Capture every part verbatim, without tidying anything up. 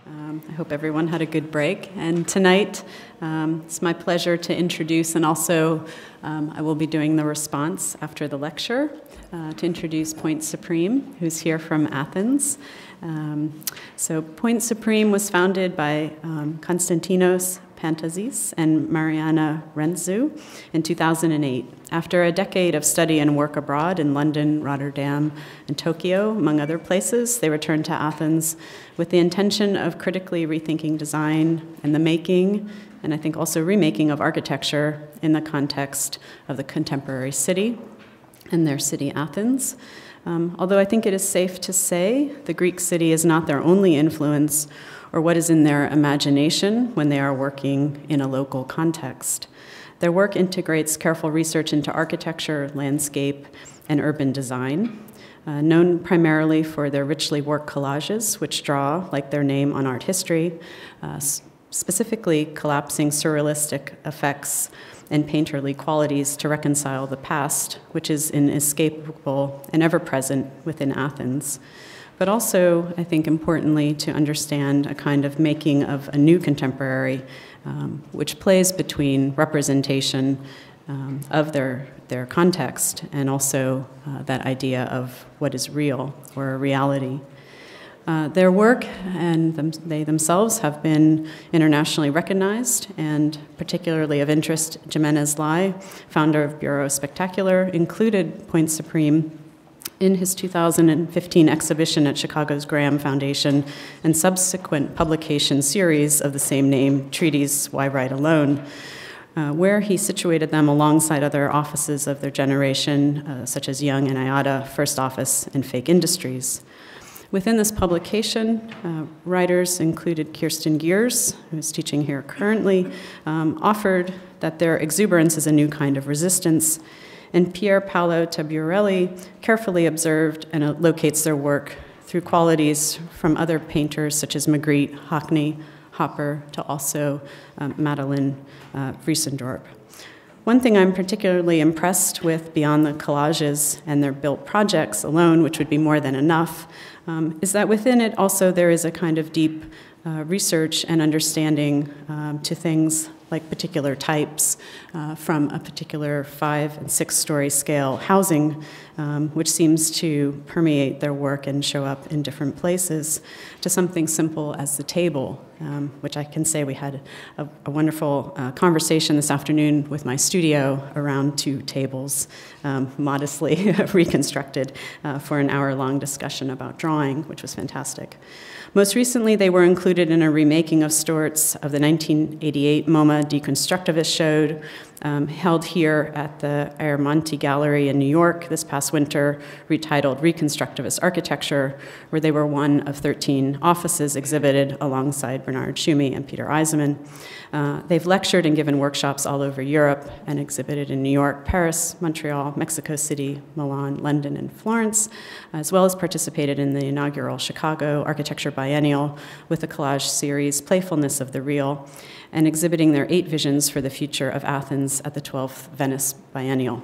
Um, I hope everyone had a good break. And tonight, um, it's my pleasure to introduce, and also um, I will be doing the response after the lecture, uh, to introduce Point Supreme, who's here from Athens. Um, so Point Supreme was founded by um, Konstantinos, Pantazis, and Marianna, Rentzou in two thousand eight. After a decade of study and work abroad in London, Rotterdam, and Tokyo, among other places, they returned to Athens with the intention of critically rethinking design and the making, and I think also remaking of architecture in the context of the contemporary city and their city, Athens. Um, although I think it is safe to say the Greek city is not their only influence or what is in their imagination when they are working in a local context. Their work integrates careful research into architecture, landscape, and urban design, uh, known primarily for their richly worked collages, which draw, like their name, on art history, uh, specifically collapsing surrealistic effects and painterly qualities to reconcile the past, which is inescapable and ever-present within Athens. But also, I think importantly, to understand a kind of making of a new contemporary, um, which plays between representation um, of their, their context and also uh, that idea of what is real or a reality. Uh, their work and them, they themselves have been internationally recognized, and particularly of interest, Jimenez Lai, founder of Bureau Spectacular, included Point Supreme in his two thousand fifteen exhibition at Chicago's Graham Foundation and subsequent publication series of the same name, Treatise Why Write Alone, uh, where he situated them alongside other offices of their generation, uh, such as Young and Ayada, First Office, and Fake Industries. Within this publication, uh, writers included Kirsten Gears, who's teaching here currently, um, offered that their exuberance is a new kind of resistance, and Pier Paolo Taburelli carefully observed and uh, locates their work through qualities from other painters such as Magritte, Hockney, Hopper, to also um, Madeline uh, Vriesendorp. One thing I'm particularly impressed with beyond the collages and their built projects alone, which would be more than enough, um, is that within it also there is a kind of deep uh, research and understanding um, to things like particular types uh, from a particular five and six story scale housing, um, which seems to permeate their work and show up in different places, to something simple as the table, um, which I can say we had a, a wonderful uh, conversation this afternoon with my studio around two tables, um, modestly reconstructed uh, for an hour-long discussion about drawing, which was fantastic. Most recently, they were included in a remaking of Stewart's of the nineteen eighty-eight MoMA Deconstructivist Show, um, held here at the Aermonti Gallery in New York this past winter, retitled Reconstructivist Architecture, where they were one of thirteen offices exhibited alongside Bernard Tschumi and Peter Eisenman. Uh, they've lectured and given workshops all over Europe and exhibited in New York, Paris, Montreal, Mexico City, Milan, London, and Florence, as well as participated in the inaugural Chicago Architecture Biennial with the collage series Playfulness of the Real, and exhibiting their eight visions for the future of Athens at the twelfth Venice Biennial.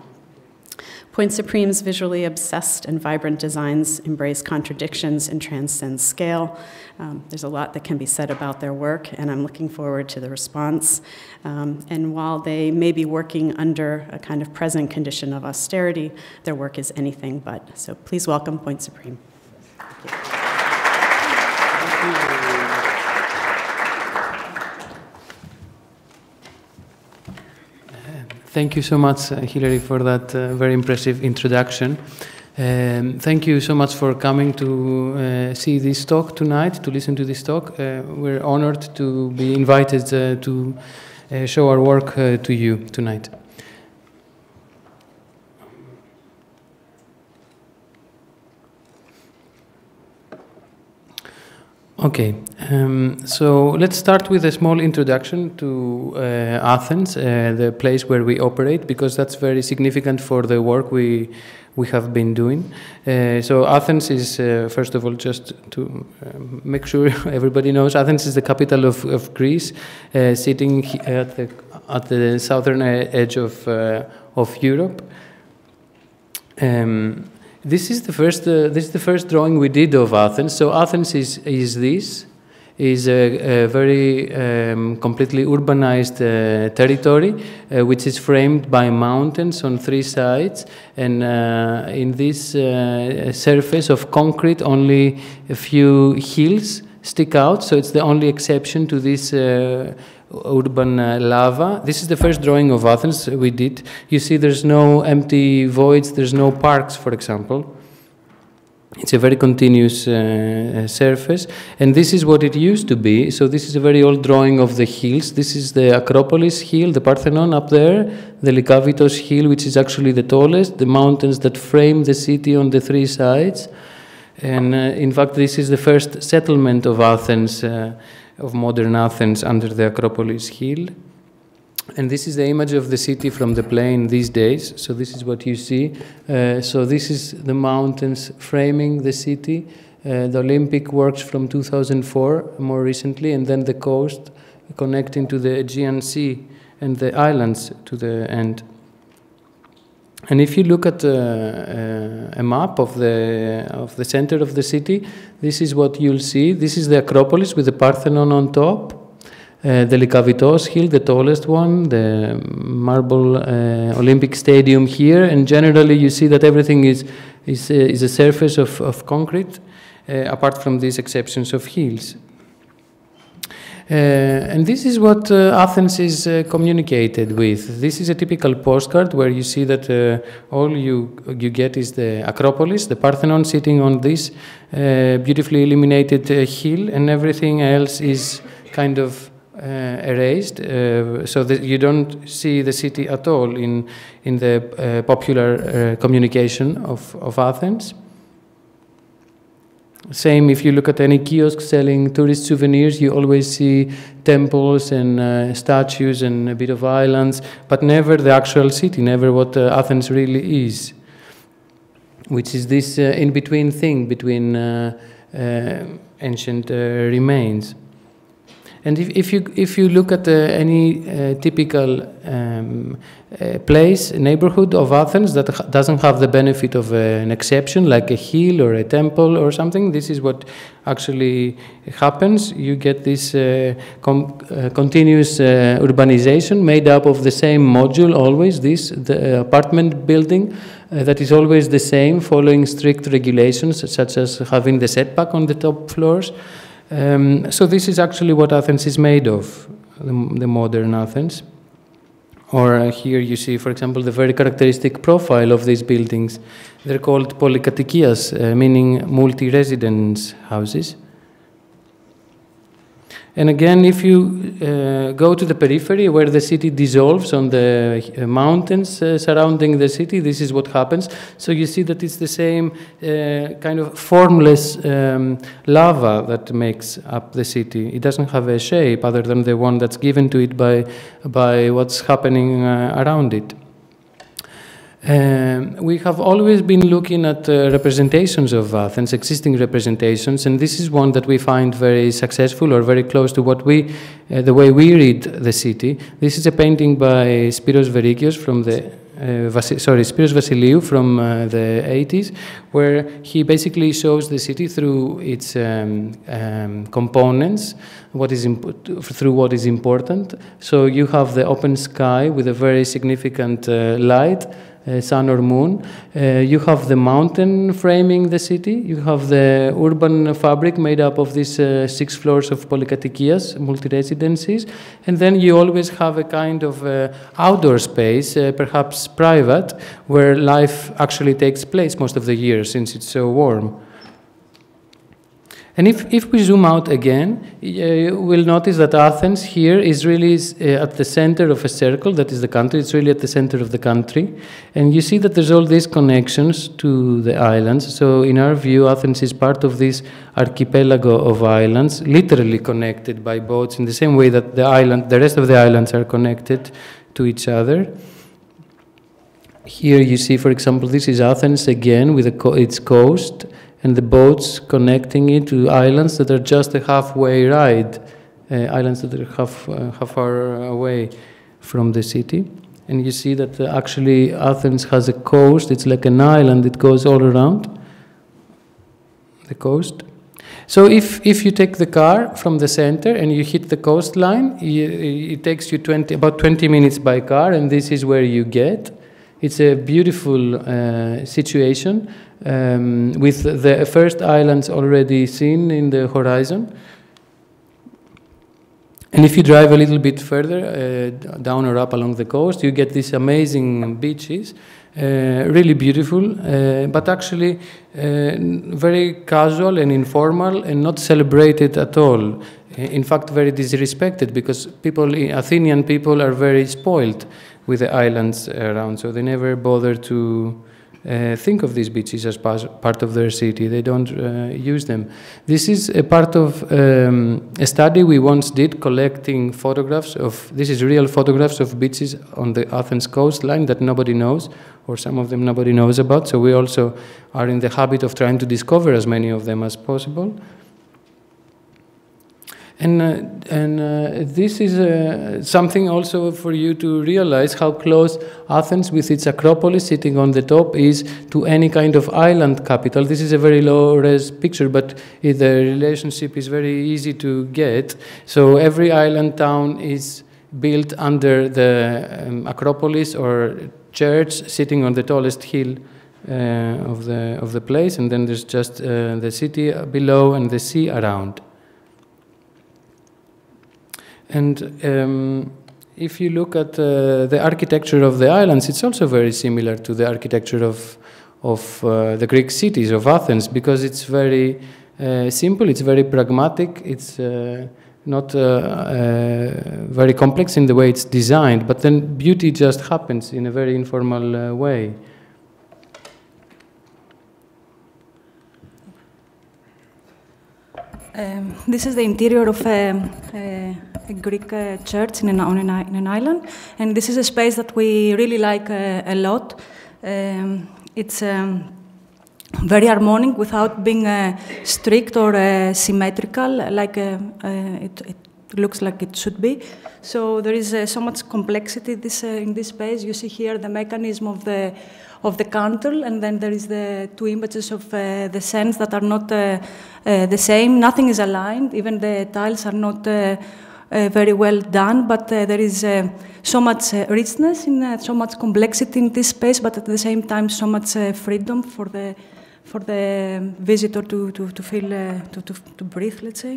Point Supreme's visually obsessed and vibrant designs embrace contradictions and transcend scale. Um, there's a lot that can be said about their work, and I'm looking forward to the response. Um, and while they may be working under a kind of present condition of austerity, their work is anything but. So please welcome Point Supreme. Thank you. Thank you. Thank you so much, uh, Hilary, for that uh, very impressive introduction. Um, thank you so much for coming to uh, see this talk tonight, to listen to this talk. Uh, we're honored to be invited uh, to uh, show our work uh, to you tonight. Okay, um, so let's start with a small introduction to uh, Athens, uh, the place where we operate, because that's very significant for the work we we have been doing. Uh, so Athens is, uh, first of all, just to uh, make sure everybody knows, Athens is the capital of, of Greece, uh, sitting at the at the southern edge of uh, of Europe. Um, This is the first. Uh, this is the first drawing we did of Athens. So Athens is is this. is a, a very um, completely urbanized uh, territory, uh, which is framed by mountains on three sides, and uh, in this uh, surface of concrete only a few hills stick out, so it's the only exception to this uh, urban uh, lava. This is the first drawing of Athens we did. You see there's no empty voids, there's no parks, for example. It's a very continuous uh, surface, and this is what it used to be. So this is a very old drawing of the hills. This is the Acropolis hill, the Parthenon up there, the Likavitos hill, which is actually the tallest, the mountains that frame the city on the three sides. And uh, in fact, this is the first settlement of Athens, uh, of modern Athens, under the Acropolis hill. And this is the image of the city from the plane these days. So this is what you see. Uh, so this is the mountains framing the city. Uh, the Olympic works from two thousand four, more recently, and then the coast connecting to the Aegean Sea and the islands to the end. And if you look at uh, uh, a map of the, of the center of the city, this is what you'll see. This is the Acropolis with the Parthenon on top. Uh, the Likavitos hill, the tallest one, the marble uh, Olympic Stadium here, and generally you see that everything is, is, uh, is a surface of, of concrete, uh, apart from these exceptions of hills. Uh, and this is what uh, Athens is uh, communicated with. This is a typical postcard where you see that uh, all you, you get is the Acropolis, the Parthenon sitting on this uh, beautifully illuminated uh, hill, and everything else is kind of Uh, erased, uh, so that you don't see the city at all in in the uh, popular uh, communication of, of Athens. Same if you look at any kiosk selling tourist souvenirs, you always see temples and uh, statues and a bit of islands, but never the actual city, never what uh, Athens really is, which is this uh, in-between thing between uh, uh, ancient uh, remains. And if, if, you, if you look at uh, any uh, typical um, uh, place, neighborhood of Athens that doesn't have the benefit of uh, an exception, like a hill or a temple or something, this is what actually happens. You get this uh, com uh, continuous uh, urbanization made up of the same module always, this the apartment building uh, that is always the same, following strict regulations, such as having the setback on the top floors. Um, so this is actually what Athens is made of, the, the modern Athens. Or uh, here you see, for example, the very characteristic profile of these buildings. They're called polykatikias, uh, meaning multi-residence houses. And again, if you uh, go to the periphery where the city dissolves on the uh, mountains uh, surrounding the city, this is what happens. So you see that it's the same uh, kind of formless um, lava that makes up the city. It doesn't have a shape other than the one that's given to it by, by what's happening uh, around it. Um, we have always been looking at uh, representations of Athens, existing representations, and this is one that we find very successful or very close to what we, uh, the way we read the city. This is a painting by Spiros Verikios from the, uh, Vasi sorry, Spiros Vasiliou from uh, the eighties, where he basically shows the city through its um, um, components, what is through what is important. So you have the open sky with a very significant uh, light, Uh, sun or moon. Uh, you have the mountain framing the city. You have the urban fabric made up of these uh, six floors of polykatikias, multi-residencies. And then you always have a kind of uh, outdoor space, uh, perhaps private, where life actually takes place most of the year since it's so warm. And if, if we zoom out again, uh, we'll notice that Athens here is really uh, at the center of a circle, that is the country. It's really at the center of the country. And you see that there's all these connections to the islands. So in our view, Athens is part of this archipelago of islands, literally connected by boats in the same way that the island, the rest of the islands are connected to each other. Here you see, for example, this is Athens again with a co its coast, and the boats connecting it to islands that are just a halfway ride, uh, islands that are half, uh, half far away from the city. And you see that uh, actually Athens has a coast. It's like an island. It goes all around the coast. So if, if you take the car from the center and you hit the coastline, you, it takes you twenty, about twenty minutes by car, and this is where you get. It's a beautiful uh, situation um, with the first islands already seen in the horizon. And if you drive a little bit further, uh, down or up along the coast, you get these amazing beaches, uh, really beautiful, uh, but actually uh, very casual and informal and not celebrated at all. In fact, very disrespected, because people, Athenian people, are very spoiled with the islands around, so they never bother to uh, think of these beaches as part of their city. They don't uh, use them. This is a part of um, a study we once did, collecting photographs of, this is real photographs of beaches on the Athens coastline that nobody knows, or some of them nobody knows about, so we also are in the habit of trying to discover as many of them as possible. And, uh, and uh, this is uh, something also for you to realize how close Athens, with its Acropolis sitting on the top, is to any kind of island capital. This is a very low-res picture, but the relationship is very easy to get. So every island town is built under the um, Acropolis or church, sitting on the tallest hill uh, of, the, of the place, and then there's just uh, the city below and the sea around. And um, if you look at uh, the architecture of the islands, it's also very similar to the architecture of, of uh, the Greek cities of Athens, because it's very uh, simple, it's very pragmatic, it's uh, not uh, uh, very complex in the way it's designed, but then beauty just happens in a very informal uh, way. Um, this is the interior of a, a, a Greek uh, church in an, on an, in an island, and this is a space that we really like uh, a lot. Um, it's um, very harmonic without being uh, strict or uh, symmetrical, like uh, uh, it, it looks like it should be. So there is uh, so much complexity this, uh, in this space. You see here the mechanism of the of the candle, and then there is the two images of uh, the sands that are not uh, uh, the same. Nothing is aligned. Even the tiles are not uh, uh, very well done, but uh, there is uh, so much uh, richness, in uh, so much complexity in this space, but at the same time so much uh, freedom for the for the visitor to to to feel uh, to, to to breathe, let's say.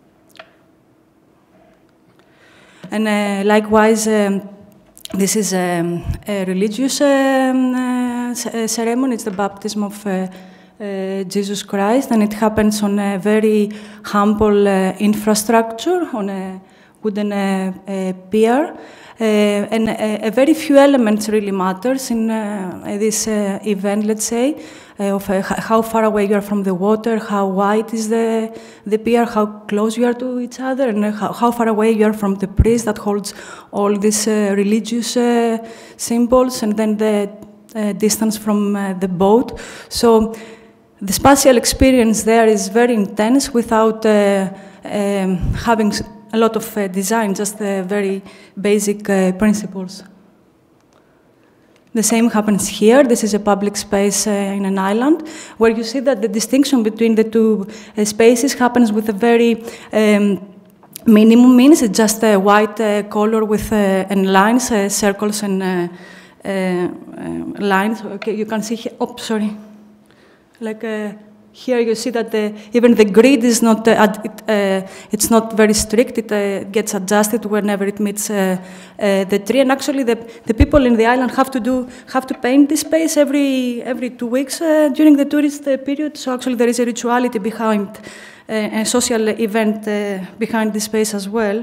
And uh, likewise. Um, This is um, a religious um, uh, ceremony. It's the baptism of uh, uh, Jesus Christ, and it happens on a very humble uh, infrastructure, on a wooden uh, uh, pier. Uh, and uh, a very few elements really matters in uh, this uh, event, let's say, uh, of uh, how far away you are from the water, how wide is the, the pier, how close you are to each other, and uh, how, how far away you are from the priest that holds all these uh, religious uh, symbols, and then the uh, distance from uh, the boat. So the spatial experience there is very intense without uh, um, having a lot of uh, design, just uh, very basic uh, principles. The same happens here. This is a public space uh, in an island, where you see that the distinction between the two uh, spaces happens with a very um, minimum means. It's just a white uh, color with uh, and lines, uh, circles and uh, uh, uh, lines. Okay, you can see here. Oh, sorry. Like. Uh, Here you see that the, even the grid is not, uh, it, uh, it's not very strict. It uh, gets adjusted whenever it meets uh, uh, the tree. And actually, the, the people in the island have to do have to paint this space every every two weeks uh, during the tourist uh, period. So actually, there is a rituality behind uh, a social event uh, behind this space as well.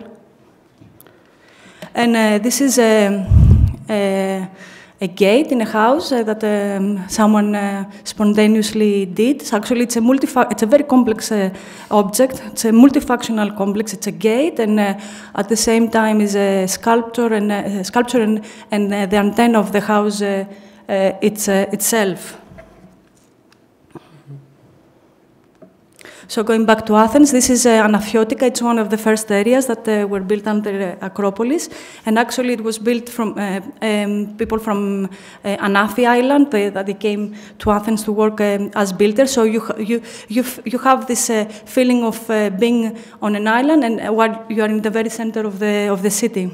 And uh, this is a. a a gate in a house uh, that um, someone uh, spontaneously did. So actually, it's a multi it's a very complex uh, object. It's a multifunctional complex. It's a gate, and uh, at the same time is a sculpture and uh, sculpture and, and uh, the antenna of the house uh, uh, it's, uh, itself. So going back to Athens, this is uh, Anaphiotica. It's one of the first areas that uh, were built under uh, Acropolis. And actually it was built from uh, um, people from uh, Anafi Island they, that they came to Athens to work um, as builders. So you, you, you, you have this uh, feeling of uh, being on an island and uh, while you are in the very center of the, of the city.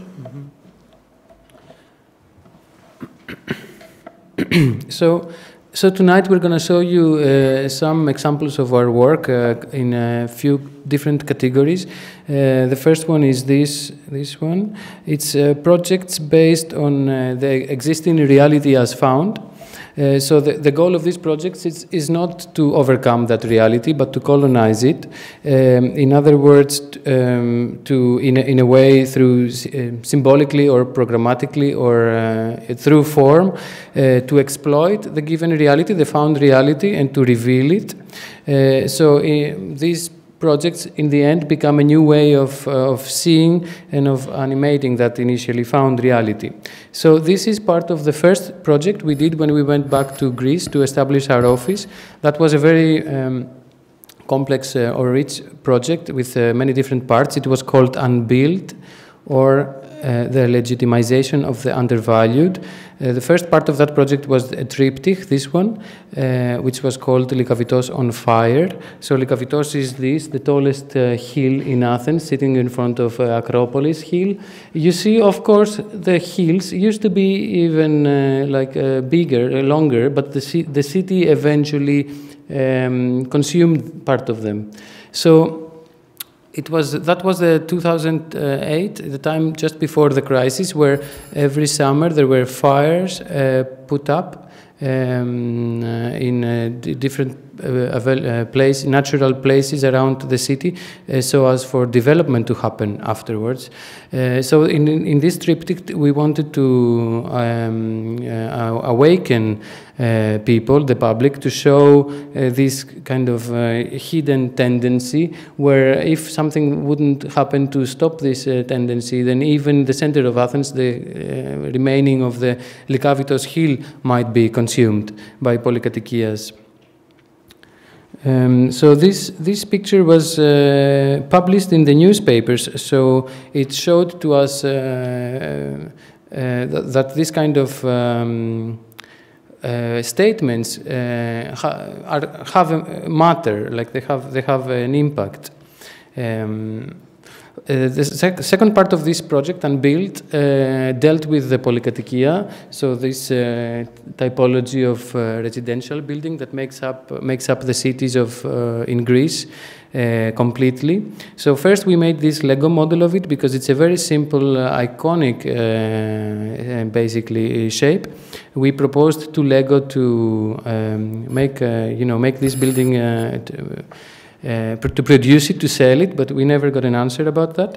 Mm-hmm. so, So tonight we're going to show you uh, some examples of our work uh, in a few different categories. Uh, the first one is this, this one. It's uh, projects based on uh, the existing reality as found. Uh, so the, the goal of these projects is, is not to overcome that reality, but to colonize it. Um, in other words, um, to in a, in a way through uh, symbolically or programmatically or uh, through form, uh, to exploit the given reality, the found reality, and to reveal it. Uh, so uh, these projects in the end become a new way of, uh, of seeing and of animating that initially found reality. So this is part of the first project we did when we went back to Greece to establish our office. That was a very um, complex uh, or rich project with uh, many different parts. It was called Unbuilt, or uh, the legitimization of the undervalued. Uh, the first part of that project was a triptych, this one, uh, which was called Lykavitos on Fire. So Lykavitos is this, the tallest uh, hill in Athens, sitting in front of uh, Acropolis hill. You see, of course, the hills used to be even uh, like uh, bigger, uh, longer, but the, the city eventually um, consumed part of them. So It was, that was the two thousand eight, the time just before the crisis, where every summer there were fires uh, put up um, uh, in uh, different uh, uh, place, natural places around the city, uh, so as for development to happen afterwards. Uh, so in, in this triptych, we wanted to um, uh, awaken uh, people, the public, to show uh, this kind of uh, hidden tendency, where if something wouldn't happen to stop this uh, tendency, then even the center of Athens, the uh, remaining of the Lykavitos hill, might be consumed by polykathikias. Um, so this this picture was uh, published in the newspapers. So it showed to us uh, uh, that, that this kind of um, uh, statements uh, ha are, have a matter, like they have they have an impact. Um, Uh, the sec second part of this project, Unbuilt, uh, dealt with the polykathikia, so this uh, typology of uh, residential building that makes up makes up the cities of uh, in Greece uh, completely. So first we made this Lego model of it because it's a very simple, uh, iconic, uh, uh, basically shape. We proposed to Lego to um, make uh, you know make this building. Uh, Uh, to produce it, to sell it, but we never got an answer about that.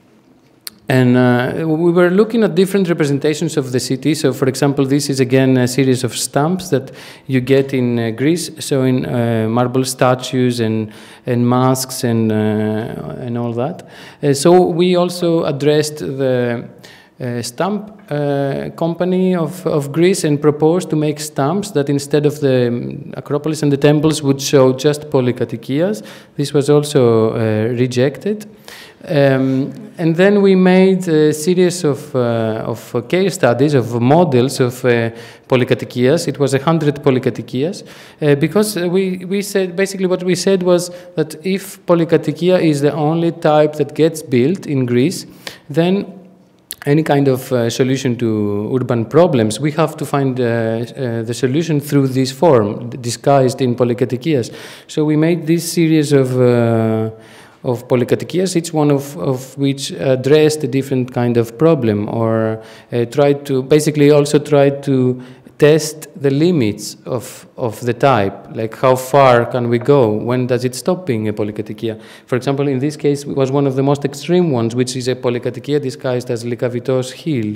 And uh, we were looking at different representations of the city. So, for example, this is again a series of stamps that you get in uh, Greece, showing uh, marble statues and and masks and uh, and all that. Uh, so we also addressed the Uh, stamp uh, company of, of Greece and proposed to make stamps that instead of the um, Acropolis and the temples would show just polykathikias. This was also uh, rejected. Um, and then we made a series of, uh, of case studies, of models of uh, polykathikias. It was a hundred polykathikias uh, because we, we said, basically what we said was that if polykathikia is the only type that gets built in Greece, then any kind of uh, solution to urban problems, we have to find uh, uh, the solution through this form, disguised in polykathikias. So we made this series of, uh, of polykathikias, each one of, of which addressed a different kind of problem, or uh, tried to, basically also tried to test the limits of, of the type, like how far can we go, when does it stop being a polykathikia. For example, in this case, it was one of the most extreme ones, which is a polykathikia disguised as Lykavitos hill.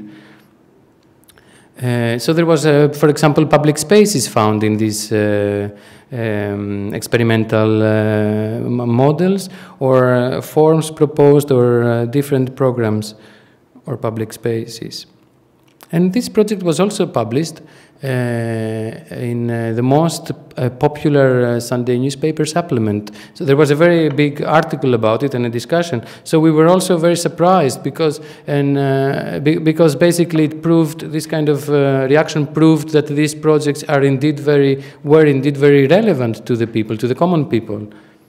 Uh, so there was, uh, for example, public spaces found in these uh, um, experimental uh, models, or uh, forms proposed, or uh, different programs or public spaces. And this project was also published uh, in uh, the most uh, popular uh, Sunday newspaper supplement. So there was a very big article about it and a discussion. So we were also very surprised because, and, uh, be because basically it proved, this kind of uh, reaction proved that these projects are indeed very, were indeed very relevant to the people, to the common people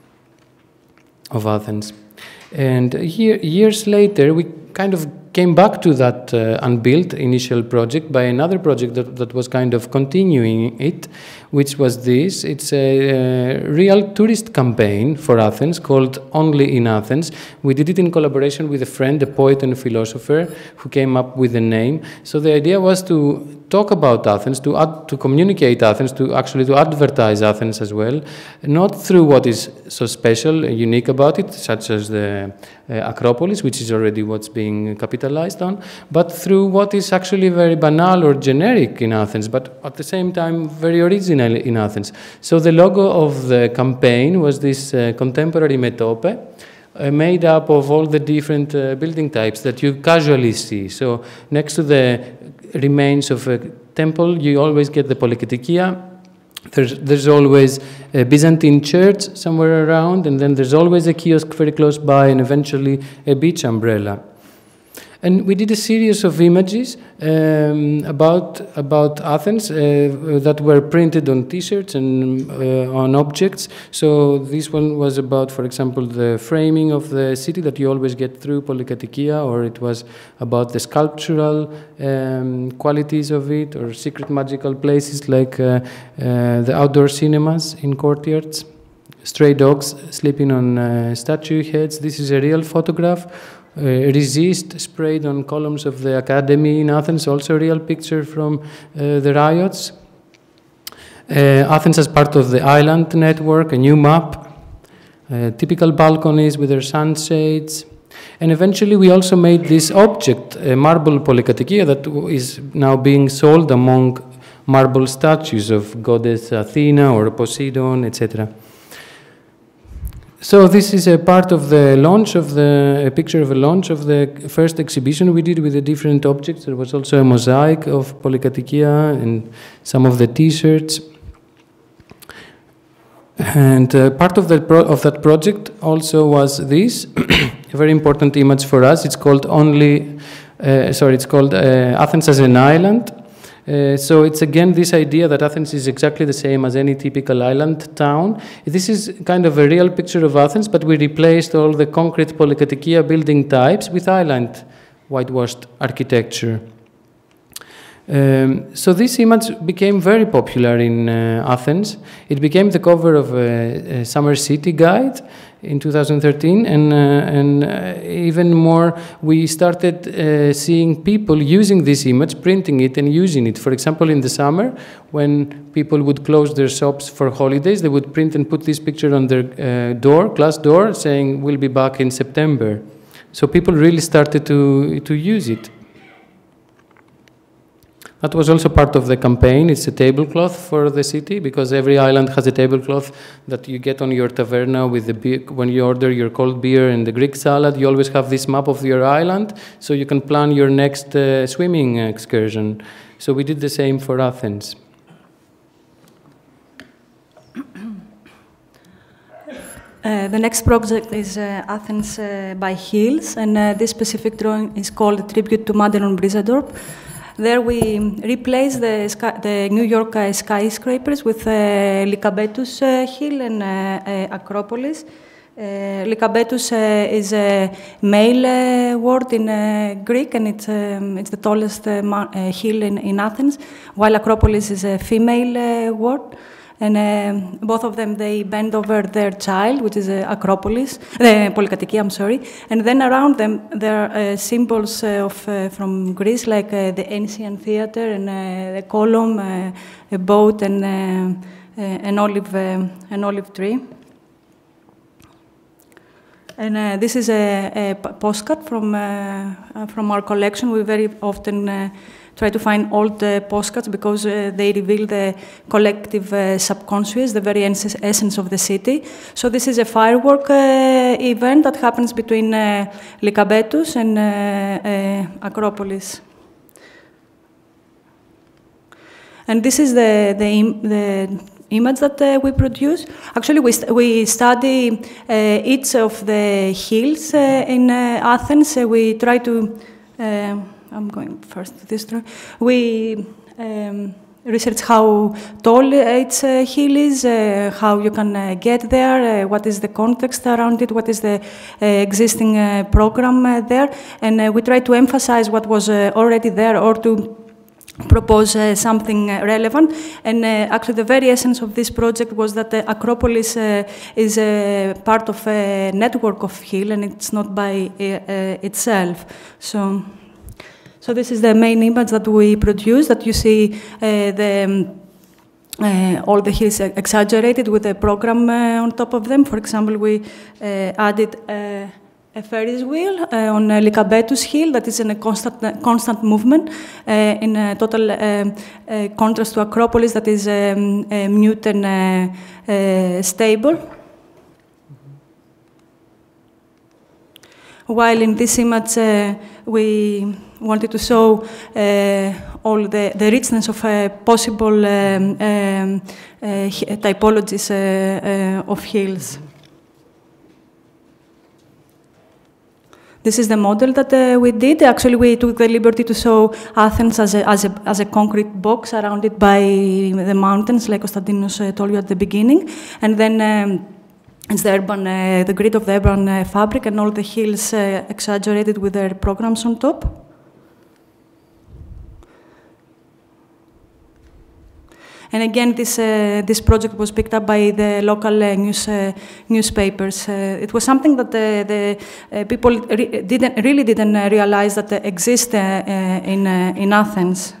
of Athens. And year, years later, we kind of came back to that uh, unbuilt initial project by another project that, that was kind of continuing it, which was this. It's a, a real tourist campaign for Athens called Only in Athens. We did it in collaboration with a friend, a poet and a philosopher, who came up with the name. So the idea was to talk about Athens, to, ad to communicate Athens, to actually to advertise Athens as well, not through what is so special and unique about it, such as the uh, Acropolis, which is already what's being capitalized on, but through what is actually very banal or generic in Athens, but at the same time very original in Athens. So the logo of the campaign was this uh, contemporary metope, Uh, made up of all the different uh, building types that you casually see. So next to the remains of a temple, you always get the Polyketikia. There's, there's always a Byzantine church somewhere around, and then there's always a kiosk very close by, and eventually a beach umbrella. And we did a series of images um, about, about Athens uh, that were printed on T-shirts and uh, on objects. So this one was about, for example, the framing of the city that you always get through Polyketikia, or it was about the sculptural um, qualities of it, or secret magical places like uh, uh, the outdoor cinemas in courtyards, stray dogs sleeping on uh, statue heads. This is a real photograph. Uh, resist sprayed on columns of the academy in Athens, also a real picture from uh, the riots. Uh, Athens as part of the island network, a new map, uh, typical balconies with their sunshades. And eventually we also made this object, a marble Polyketikia, that is now being sold among marble statues of goddess Athena or Poseidon, et cetera. So this is a part of the launch of the, a picture of a launch of the first exhibition we did with the different objects. There was also a mosaic of Polyketikia and some of the T-shirts. And uh, part of that, pro of that project also was this, a very important image for us. It's called only, uh, sorry, it's called uh, Athens as an Island. Uh, so it's again this idea that Athens is exactly the same as any typical island town. This is kind of a real picture of Athens, but we replaced all the concrete Polyketikia building types with island whitewashed architecture. Um, so this image became very popular in uh, Athens. It became the cover of a, a Summer City guide in two thousand thirteen, and, uh, and uh, even more, we started uh, seeing people using this image, printing it and using it. For example, in the summer, when people would close their shops for holidays, they would print and put this picture on their uh, door, glass door, saying, "We'll be back in September." So people really started to, to use it. That was also part of the campaign. It's a tablecloth for the city, because every island has a tablecloth that you get on your taverna with the beer. When you order your cold beer and the Greek salad, you always have this map of your island, so you can plan your next uh, swimming excursion. So we did the same for Athens. Uh, the next project is uh, Athens uh, by Hills, and uh, this specific drawing is called a Tribute to Madelon Brizadorp. There we replace the, sky, the New York uh, skyscrapers with uh, Lycabettus uh, Hill and uh, uh, Acropolis. Uh, Lycabettus uh, is a male uh, word in uh, Greek, and it's, um, it's the tallest uh, uh, hill in, in Athens, while Acropolis is a female uh, word. And uh, both of them, they bend over their child, which is uh, Acropolis, uh, Polyketikia, I'm sorry. And then around them, there are uh, symbols uh, of, uh, from Greece, like uh, the ancient theater and uh, the column, uh, a boat, and uh, uh, an, olive, uh, an olive tree. And uh, this is a, a postcard from, uh, from our collection. We very often uh, try to find old uh, postcards because uh, they reveal the collective uh, subconscious, the very essence of the city. So this is a firework uh, event that happens between uh, Lycabettus and uh, uh, Acropolis. And this is the, the, im the image that uh, we produce. Actually, we, st we study uh, each of the hills uh, in uh, Athens. Uh, we try to, uh, I'm going first to this drawing. We um, research how tall each uh, hill is, uh, how you can uh, get there, uh, what is the context around it, what is the uh, existing uh, program uh, there. And uh, we try to emphasize what was uh, already there or to propose uh, something uh, relevant. And uh, actually the very essence of this project was that the Acropolis uh, is a part of a network of hill and it's not by uh, uh, itself. So, so this is the main image that we produce, that you see uh, the um, uh, all the hills exaggerated with a program uh, on top of them. For example, we uh, added uh, a Ferris wheel uh, on uh, Lycabettus Hill that is in a constant, uh, constant movement, uh, in a total uh, uh, contrast to Acropolis that is um, uh, mute and uh, uh, stable. Mm-hmm. While in this image uh, we wanted to show uh, all the, the richness of uh, possible um, um, uh, typologies uh, uh, of hills. Mm-hmm. This is the model that uh, we did. Actually, we took the liberty to show Athens as a, as a, as a concrete box surrounded by the mountains, like Konstantinos uh, told you at the beginning. And then um, it's the, urban, uh, the grid of the urban uh, fabric and all the hills uh, exaggerated with their programs on top. And again, this, uh, this project was picked up by the local uh, news, uh, newspapers. Uh, it was something that the, the uh, people re didn't, really didn't uh, realize that uh, exists uh, uh, in, uh, in Athens.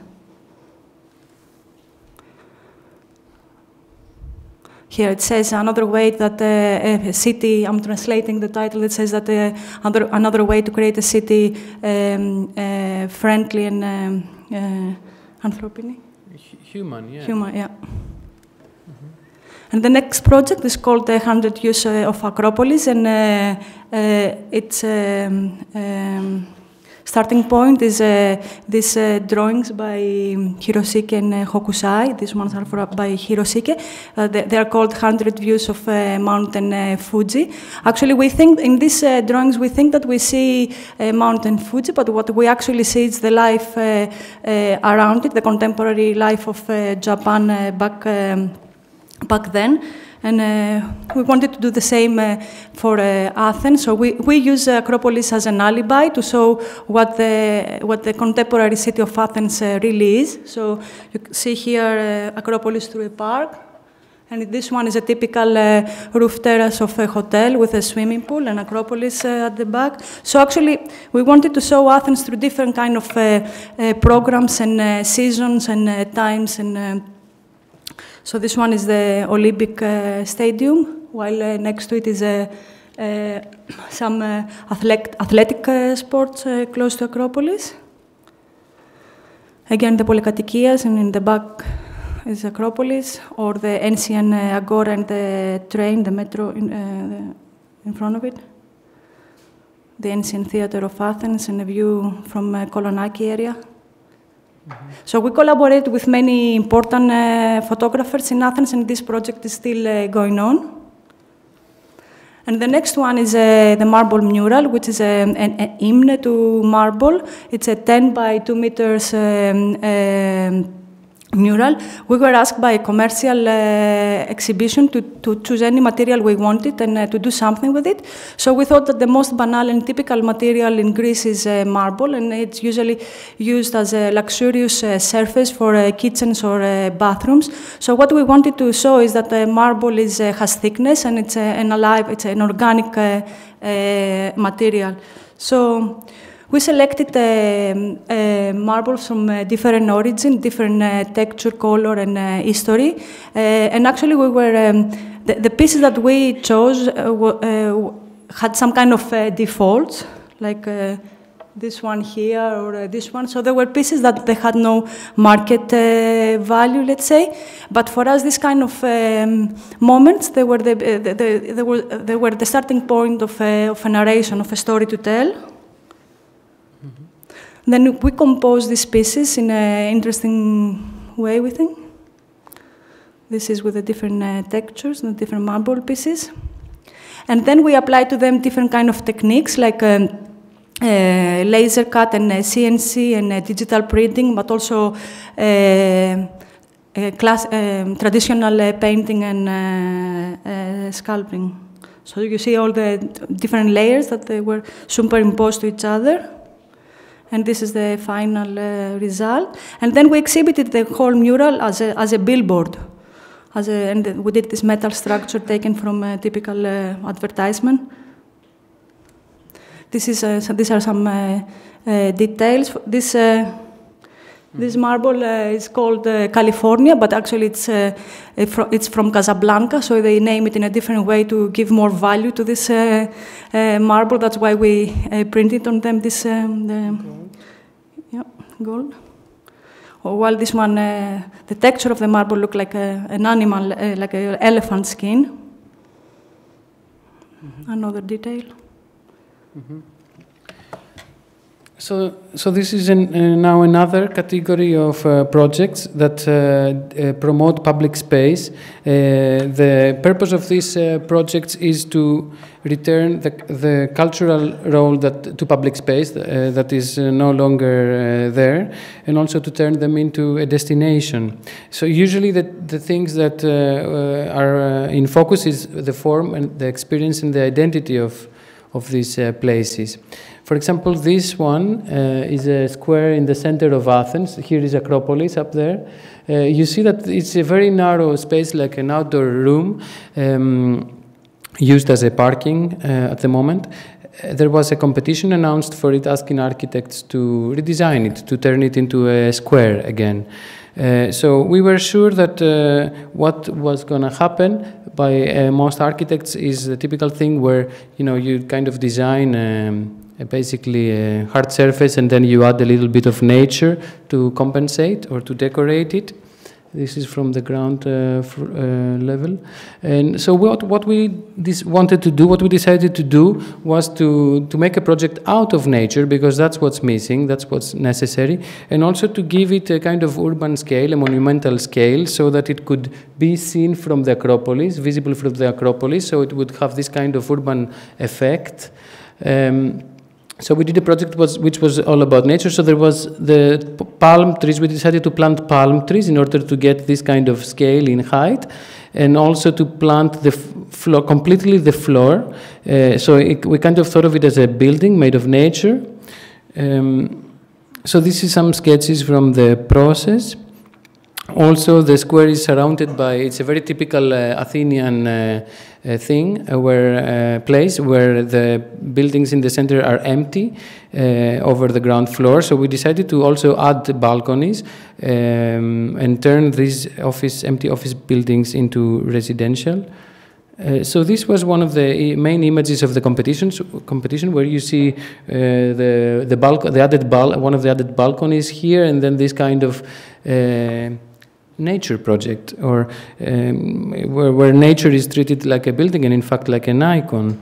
Here it says another way that uh, a city, I'm translating the title, it says that uh, another, another way to create a city um, uh, friendly and um, uh, anthropogenic. Human, yeah. Human, yeah. Mm-hmm. And the next project is called the one hundred Years uh, of Acropolis, and uh, uh, its um, um, starting point is uh, these uh, drawings by Hirosike and uh, Hokusai. These ones are for, by Hirosike. Uh, they, they are called one hundred Views of uh, Mountain uh, Fuji. Actually, we think in these uh, drawings, we think that we see uh, Mountain Fuji, but what we actually see is the life uh, uh, around it, the contemporary life of uh, Japan uh, back, um, back then. And uh, we wanted to do the same uh, for uh, Athens. So we, we use uh, Acropolis as an alibi to show what the, what the contemporary city of Athens uh, really is. So you see here uh, Acropolis through a park. And this one is a typical uh, roof terrace of a hotel with a swimming pool and Acropolis uh, at the back. So actually, we wanted to show Athens through different kind of uh, uh, programs and uh, seasons and uh, times and uh, so this one is the Olympic uh, Stadium, while uh, next to it is uh, uh, some uh, athletic, athletic uh, sports uh, close to Acropolis. Again, the Polykatikias, and in the back is Acropolis, or the ancient uh, Agora and the train, the metro in, uh, the, in front of it. The ancient theater of Athens and a view from uh, Kolonaki area. Mm-hmm. So we collaborate with many important uh, photographers in Athens, and this project is still uh, going on. And the next one is uh, the marble mural, which is a, an, an hymn to marble. It's a ten by two meters um, um, mural. We were asked by a commercial uh, exhibition to, to choose any material we wanted and uh, to do something with it. So we thought that the most banal and typical material in Greece is uh, marble, and it's usually used as a luxurious uh, surface for uh, kitchens or uh, bathrooms. So what we wanted to show is that uh, marble is, uh, has thickness, and it's uh, an alive, it's an organic uh, uh, material. So we selected uh, uh, marbles from uh, different origin, different uh, texture, color, and uh, history. Uh, and actually, we were um, the, the pieces that we chose uh, uh, had some kind of uh, defaults, like uh, this one here or uh, this one. So there were pieces that they had no market uh, value, let's say. But for us, this kind of um, moments, they were the, the, the, they were, they were the starting point of, uh, of a narration, of a story to tell. Then we compose these pieces in an interesting way, we think. This is with the different uh, textures and the different marble pieces. And then we apply to them different kind of techniques, like um, uh, laser cut and uh, C N C and uh, digital printing, but also uh, uh, class, um, traditional uh, painting and uh, uh, sculpting. So you see all the different layers that they were superimposed to each other. And this is the final uh, result. And then we exhibited the whole mural as a, as a billboard. As a, and we did this metal structure taken from a typical uh, advertisement. This is, uh, so these are some uh, uh, details. This, uh, this marble uh, is called uh, California, but actually it's, uh, it's from Casablanca, so they name it in a different way to give more value to this uh, uh, marble. That's why we uh, printed on them this um, the, gold. Yeah, gold. Or while this one, uh, the texture of the marble looked like a, an animal, uh, like an elephant skin. Mm-hmm. Another detail. Mm-hmm. So, so this is an, uh, now another category of uh, projects that uh, uh, promote public space. Uh, the purpose of these uh, projects is to return the, the cultural role that, to public space uh, that is uh, no longer uh, there, and also to turn them into a destination. So usually the, the things that uh, uh, are uh, in focus is the form and the experience and the identity of, of these uh, places. For example, this one uh, is a square in the center of Athens. Here is Acropolis up there. Uh, you see that it's a very narrow space, like an outdoor room, um, used as a parking uh, at the moment. Uh, there was a competition announced for it, asking architects to redesign it, to turn it into a square again. Uh, so we were sure that uh, what was going to happen by uh, most architects is the typical thing where, you know, you kind of design um, basically a hard surface and then you add a little bit of nature to compensate or to decorate it. This is from the ground uh, for, uh, level. And so what, what we this wanted to do, what we decided to do was to, to make a project out of nature, because that's what's missing, that's what's necessary, and also to give it a kind of urban scale, a monumental scale, so that it could be seen from the Acropolis, visible from the Acropolis, so it would have this kind of urban effect. Um, So we did a project was, which was all about nature. So there was the palm trees. We decided to plant palm trees in order to get this kind of scale in height, and also to plant the floor, completely the floor. Uh, so it, we kind of thought of it as a building made of nature. Um, so this is some sketches from the process. Also, the square is surrounded by, it's a very typical uh, Athenian uh, uh, thing, uh, where uh, place where the buildings in the center are empty uh, over the ground floor. So we decided to also add the balconies um, and turn these office, empty office buildings into residential. Uh, so this was one of the main images of the competitions, competition, where you see uh, the the, balco the added bal one of the added balconies here, and then this kind of uh, nature project, or um, where, where nature is treated like a building and in fact like an icon.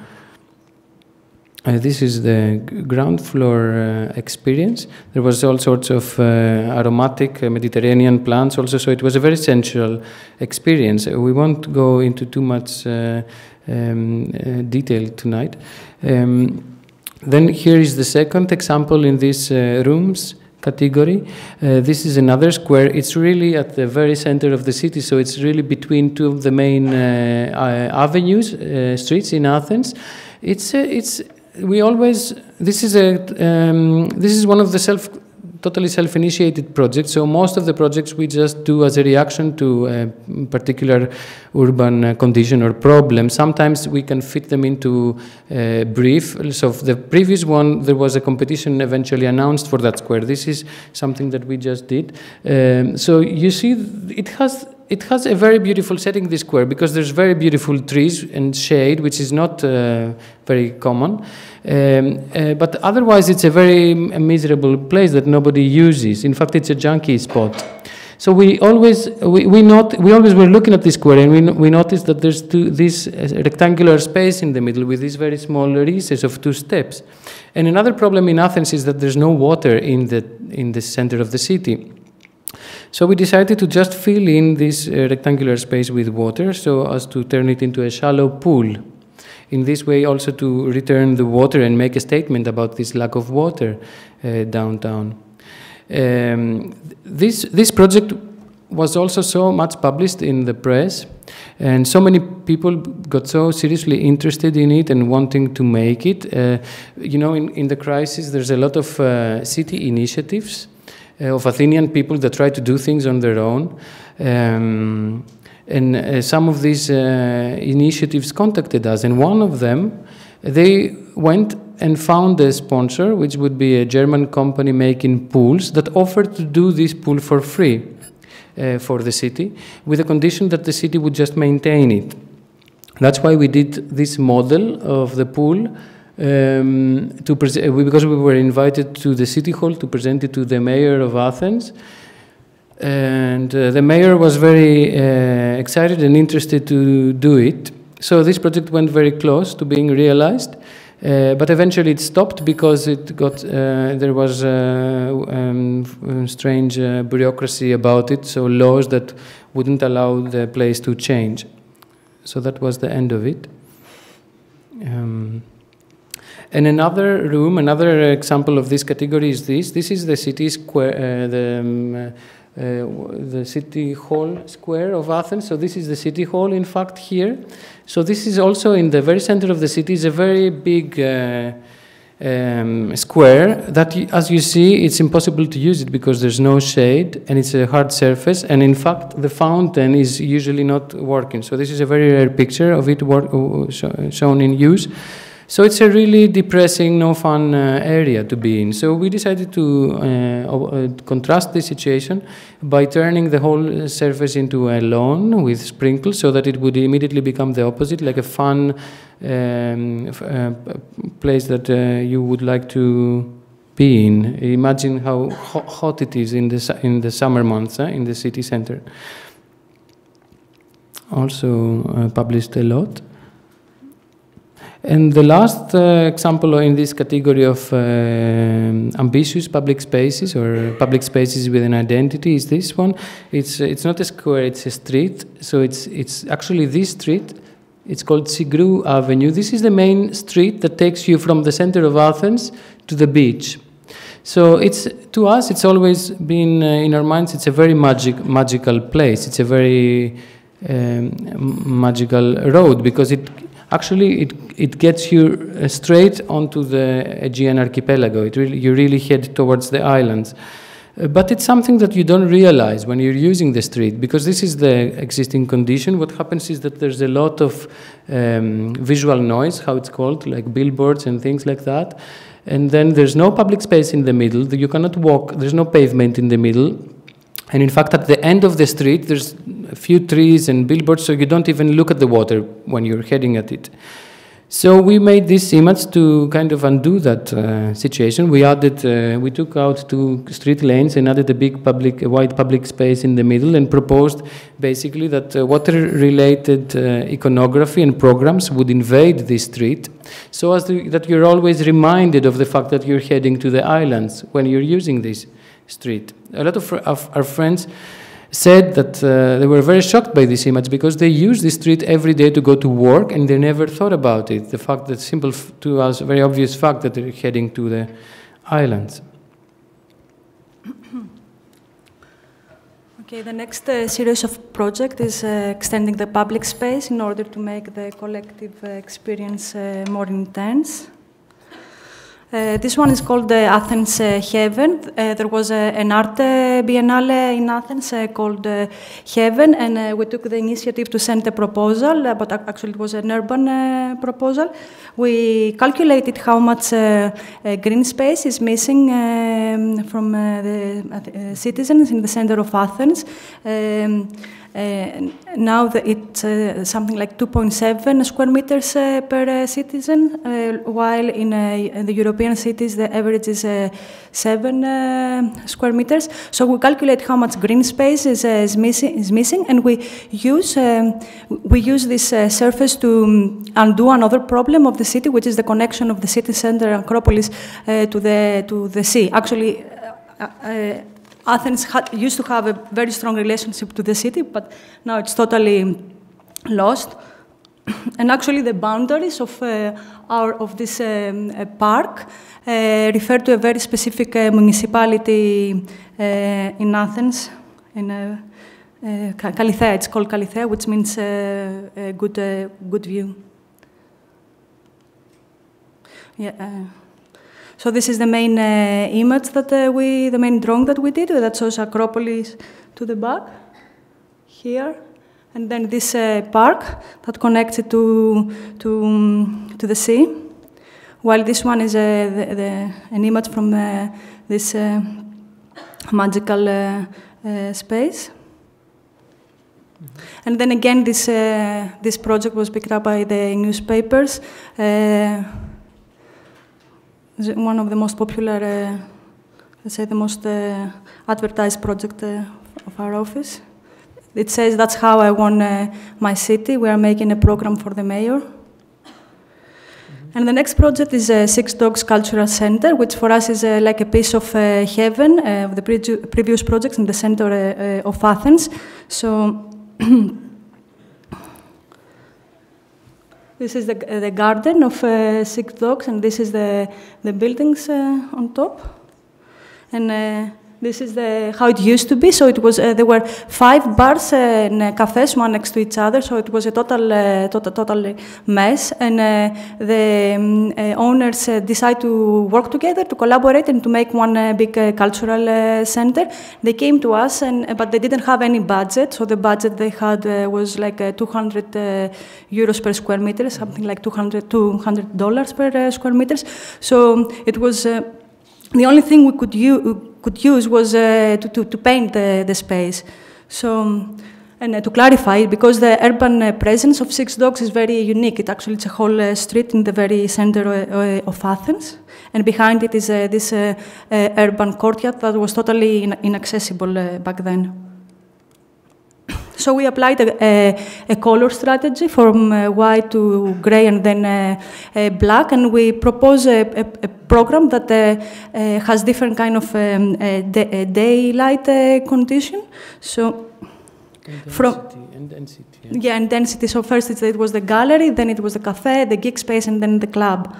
Uh, this is the ground floor uh, experience. There was all sorts of uh, aromatic uh, Mediterranean plants also, so it was a very sensual experience. Uh, we won't go into too much uh, um, uh, detail tonight. Um, then here is the second example in these uh, rooms category. Uh, this is another square. It's really at the very center of the city, so it's really between two of the main uh, uh, avenues, uh, streets in Athens. It's uh, it's we always this is a um, this is one of the self totally self-initiated projects. So most of the projects we just do as a reaction to a particular urban uh, condition or problem. Sometimes we can fit them into a brief. So the previous one, there was a competition eventually announced for that square. This is something that we just did. Um, so you see, it has it has a very beautiful setting, this square, because there's very beautiful trees and shade, which is not uh, very common. Um, uh, but otherwise, it's a very miserable place that nobody uses. In fact, it's a junkie spot. So we always we we not we always were looking at this square, and we we noticed that there's two, this rectangular space in the middle with these very small recesses of two steps. And another problem in Athens is that there's no water in the in the center of the city. So we decided to just fill in this uh, rectangular space with water so as to turn it into a shallow pool. In this way also to return the water and make a statement about this lack of water uh, downtown. Um, this, this project was also so much published in the press, and so many people got so seriously interested in it and wanting to make it. Uh, you know, in, in the crisis, there's a lot of uh, city initiatives uh, of Athenian people that try to do things on their own. Um, and uh, some of these uh, initiatives contacted us, and one of them, they went and found a sponsor, which would be a German company making pools, that offered to do this pool for free. Uh, for the city, with the condition that the city would just maintain it. That's why we did this model of the pool, um, to because we were invited to the city hall to present it to the mayor of Athens. And uh, the mayor was very uh, excited and interested to do it. So this project went very close to being realized. Uh, but eventually it stopped because it got uh, there was uh, um, strange uh, bureaucracy about it, so laws that wouldn't allow the place to change. So that was the end of it. Um, and another room, another example of this category is this. This is the city square, uh, the um, Uh, the city hall square of Athens. So this is the city hall, in fact, here. So this is also in the very center of the city. Is a very big uh, um, square that, as you see, it's impossible to use it because there's no shade and it's a hard surface. And in fact, the fountain is usually not working. So this is a very rare picture of it work, uh, shown in use. So it's a really depressing, no fun uh, area to be in. So we decided to uh, uh, contrast the situation by turning the whole surface into a lawn with sprinkles so that it would immediately become the opposite, like a fun um, uh, place that uh, you would like to be in. Imagine how ho hot it is in the, in the summer months uh, in the city center. Also uh, published a lot. And the last uh, example in this category of uh, ambitious public spaces or public spaces with an identity is this one. It's it's not a square, it's a street. So it's it's actually this street. It's called Sigrou Avenue. This is the main street that takes you from the center of Athens to the beach. So it's to us, it's always been uh, in our minds. It's a very magic magical place. It's a very um, magical road because it. Actually, it, it gets you uh, straight onto the Aegean archipelago. It really, you really head towards the islands. Uh, but it's something that you don't realize when you're using the street, because this is the existing condition. What happens is that there's a lot of um, visual noise, how it's called, like billboards and things like that. And then there's no public space in the middle. You cannot walk. There's no pavement in the middle. And in fact, at the end of the street, there's a few trees and billboards, so you don't even look at the water when you're heading at it. So we made this image to kind of undo that uh, situation. We added, uh, we took out two street lanes and added a big public, a wide public space in the middle, and proposed basically that uh, water-related uh, iconography and programs would invade this street, so as to, that you're always reminded of the fact that you're heading to the islands when you're using this street. A lot of, of our friends said that uh, they were very shocked by this image because they use this street every day to go to work and they never thought about it. The fact that simple, f to us, very obvious fact that they're heading to the islands. Okay, the next uh, series of project is uh, extending the public space in order to make the collective uh, experience uh, more intense. Uh, this one is called the Athens uh, Heaven. Uh, there was uh, an art uh, biennale in Athens uh, called uh, Heaven, and uh, we took the initiative to send a proposal, uh, but actually it was an urban uh, proposal. We calculated how much uh, uh, green space is missing um, from uh, the uh, citizens in the center of Athens. Um, Uh, now the, it's uh, something like two point seven square meters uh, per uh, citizen, uh, while in, uh, in the European cities the average is uh, seven uh, square meters. So we calculate how much green space is, uh, is, missing, is missing, and we use, um, we use this uh, surface to um, undo another problem of the city, which is the connection of the city center Acropolis uh, to, the, to the sea. Actually, uh, uh, Athens had, used to have a very strong relationship to the city, but now it's totally lost. And actually, the boundaries of uh, our of this um, uh, park uh, refer to a very specific uh, municipality uh, in Athens, in uh, uh, Kalithea. It's called Kalithea, which means uh, a good uh, good view. Yeah. Uh, so this is the main uh, image that uh, we, the main drawing that we did. That shows Acropolis to the back here. And then this uh, park that connects it to, to, um, to the sea, while this one is uh, the, the, an image from uh, this uh, magical uh, uh, space. Mm-hmm. And then again, this, uh, this project was picked up by the newspapers. Uh, one of the most popular, uh, let's say the most uh, advertised project uh, of our office. It says, that's how I won uh, my city. We are making a program for the mayor. Mm-hmm. And the next project is uh, Six Dogs Cultural Center, which for us is uh, like a piece of uh, heaven uh, of the pre previous projects in the center uh, uh, of Athens. So this is the, uh, the garden of uh, Six Dogs, and this is the, the buildings uh, on top. And uh, this is the, how it used to be. So it was, uh, there were five bars uh, and uh, cafes, one next to each other. So it was a total, uh, total, total mess. And uh, the um, uh, owners uh, decided to work together, to collaborate, and to make one uh, big uh, cultural uh, center. They came to us, and but they didn't have any budget. So the budget they had uh, was like uh, two hundred uh, euros per square meter, something like two hundred dollars per uh, square meters. So it was uh, the only thing we could use. could use was uh, to, to, to paint the, the space. So, and uh, to clarify, because the urban uh, presence of Six Dogs is very unique. It actually it's a whole uh, street in the very center uh, of Athens. And behind it is uh, this uh, uh, urban courtyard that was totally in inaccessible uh, back then. So we applied a, a, a color strategy from uh, white to gray and then uh, uh, black, and we propose a, a, a program that uh, uh, has different kind of um, uh, day, daylight uh, condition. So and from and density, yeah. yeah, and density. So first it, it was the gallery, then it was the cafe, the gig space, and then the club.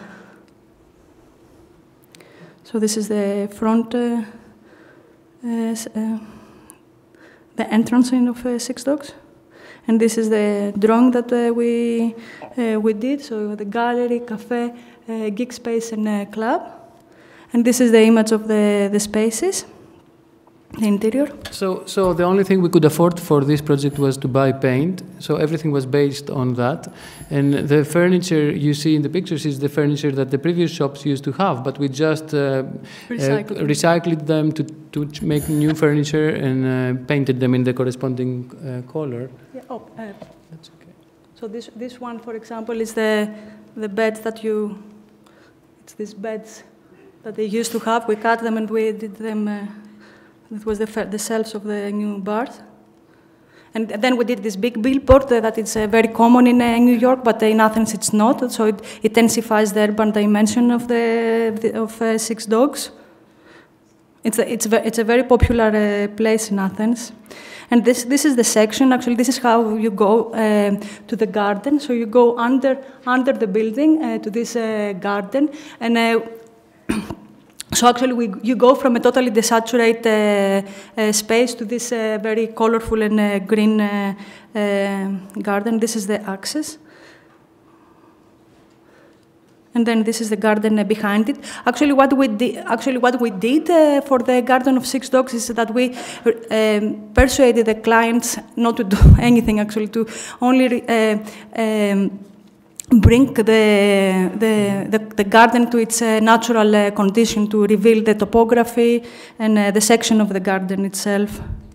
So this is the front. Uh, uh, uh, the entrance in of uh, Six Dogs, and this is the drawing that uh, we uh, we did. So the gallery, cafe, uh, gig space, and uh, club, and this is the image of the the spaces, the interior. So, so the only thing we could afford for this project was to buy paint. So everything was based on that, and the furniture you see in the pictures is the furniture that the previous shops used to have, but we just uh, recycled, uh, recycled them to to make new furniture and uh, painted them in the corresponding uh, color. Yeah. Oh, uh, that's okay. So this this one, for example, is the the beds that you. It's these beds that they used to have. We cut them and we did them. Uh, It was the, the shelves of the new bars. And then we did this big billboard uh, that is uh, very common in uh, New York, but in Athens it's not. So it intensifies the urban dimension of, the, the of uh, Six Dogs. It's a, it's, it's a very popular uh, place in Athens. And this, this is the section, actually, this is how you go uh, to the garden. So you go under, under the building uh, to this uh, garden. And uh, So actually, we, you go from a totally desaturated uh, uh, space to this uh, very colorful and uh, green uh, uh, garden. This is the access. And then this is the garden uh, behind it. Actually, what we did, actually what we did uh, for the Garden of Six Dogs is that we um, persuaded the clients not to do anything, actually, to only uh, um, bring the, the, the, the garden to its uh, natural uh, condition, to reveal the topography and uh, the section of the garden itself.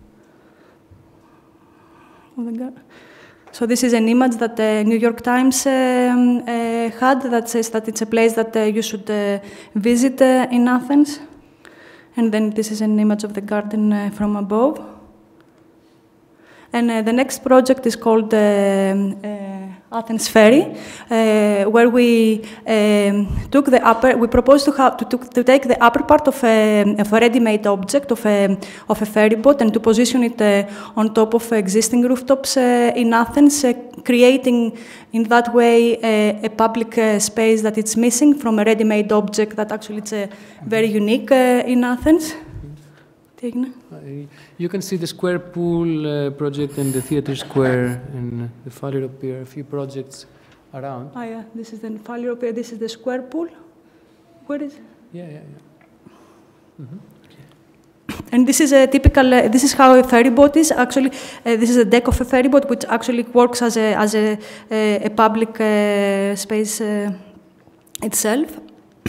So this is an image that the New York Times um, uh, had that says that it's a place that uh, you should uh, visit uh, in Athens. And then this is an image of the garden uh, from above. And uh, the next project is called uh, uh, Athens ferry, uh, where we um, took the upper. We proposed to have to, to, to take the upper part of a, of a ready-made object of a of a ferry boat and to position it uh, on top of existing rooftops uh, in Athens, uh, creating in that way a, a public uh, space that it's missing from a ready-made object that actually it's uh, very unique uh, in Athens. Uh, you can see the square pool uh, project and the theatre square and the Falliro Pier, a few projects around. Ah, yeah, this is the Falliro Pier, this is the square pool. Where is it? Yeah, yeah, yeah. Mm-hmm. And this is a typical, uh, this is how a ferry boat is. Actually, uh, this is a deck of a ferry boat, which actually works as a, as a, a, a public uh, space uh, itself.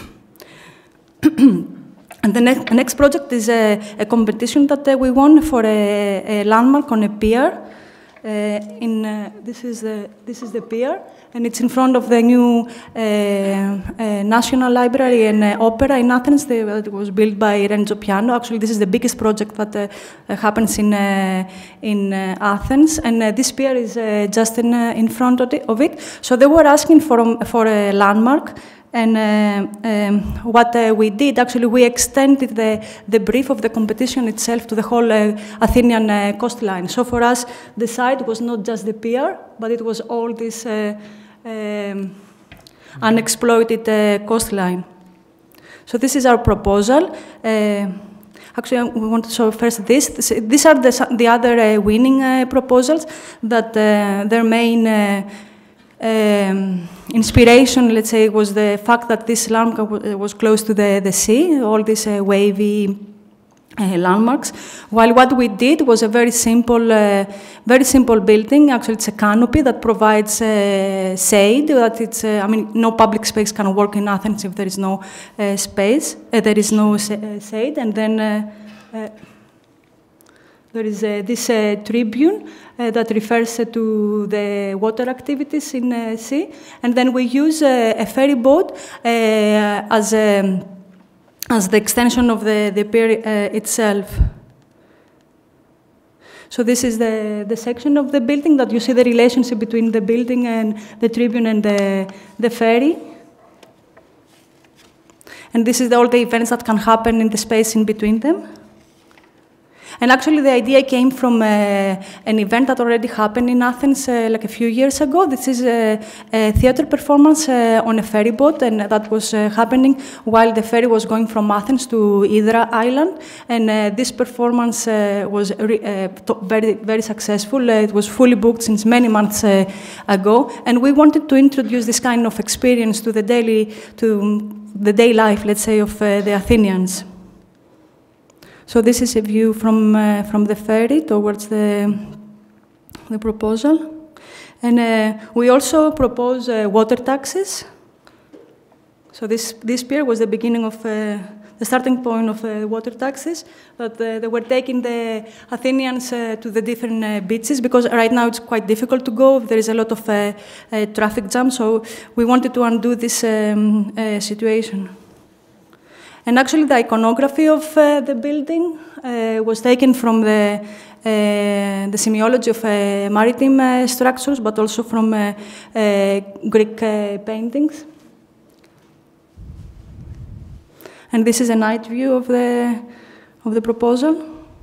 And the next, next project is a, a competition that uh, we won for a, a landmark on a pier. Uh, in uh, this is the this is the pier, and it's in front of the new uh, uh, National Library and uh, Opera in Athens. They, uh, it was built by Rentzou. Actually, this is the biggest project that uh, happens in uh, in uh, Athens, and uh, this pier is uh, just in uh, in front of, the, of it. So they were asking for um, for a landmark. And uh, um, what uh, we did, actually, we extended the, the brief of the competition itself to the whole uh, Athenian uh, coastline. So for us, the site was not just the pier, but it was all this uh, um, unexploited uh, coastline. So this is our proposal. Uh, Actually, we want to show first this. These are the, the other uh, winning uh, proposals that uh, their main uh, Um, inspiration, let's say, was the fact that this landmark was close to the, the sea, all these uh, wavy uh, landmarks. While what we did was a very simple, uh, very simple building. Actually, it's a canopy that provides uh, shade. That it's, uh, I mean, no public space can work in Athens if there is no uh, space. Uh, there is no shade, and then. Uh, uh, There is uh, this uh, tribune uh, that refers uh, to the water activities in the uh, sea. And then we use uh, a ferry boat uh, as, a, as the extension of the, the pier uh, itself. So this is the, the section of the building that you see the relationship between the building and the tribune and the, the ferry. And this is the, all the events that can happen in the space in between them. And actually, the idea came from uh, an event that already happened in Athens uh, like a few years ago. This is a, a theater performance uh, on a ferry boat, and that was uh, happening while the ferry was going from Athens to Hydra Island. And uh, this performance uh, was re uh, very, very successful. Uh, it was fully booked since many months uh, ago, and we wanted to introduce this kind of experience to the daily, to the day life, let's say, of uh, the Athenians. So this is a view from uh, from the ferry towards the the proposal, and uh, we also propose uh, water taxes. So this this pier was the beginning of uh, the starting point of uh, water taxes, that uh, they were taking the Athenians uh, to the different uh, beaches, because right now it's quite difficult to go. There is a lot of uh, uh, traffic jam, so we wanted to undo this um, uh, situation. And actually, the iconography of uh, the building uh, was taken from the, uh, the semiology of uh, maritime uh, structures, but also from uh, uh, Greek uh, paintings. And this is a night view of the, of the proposal.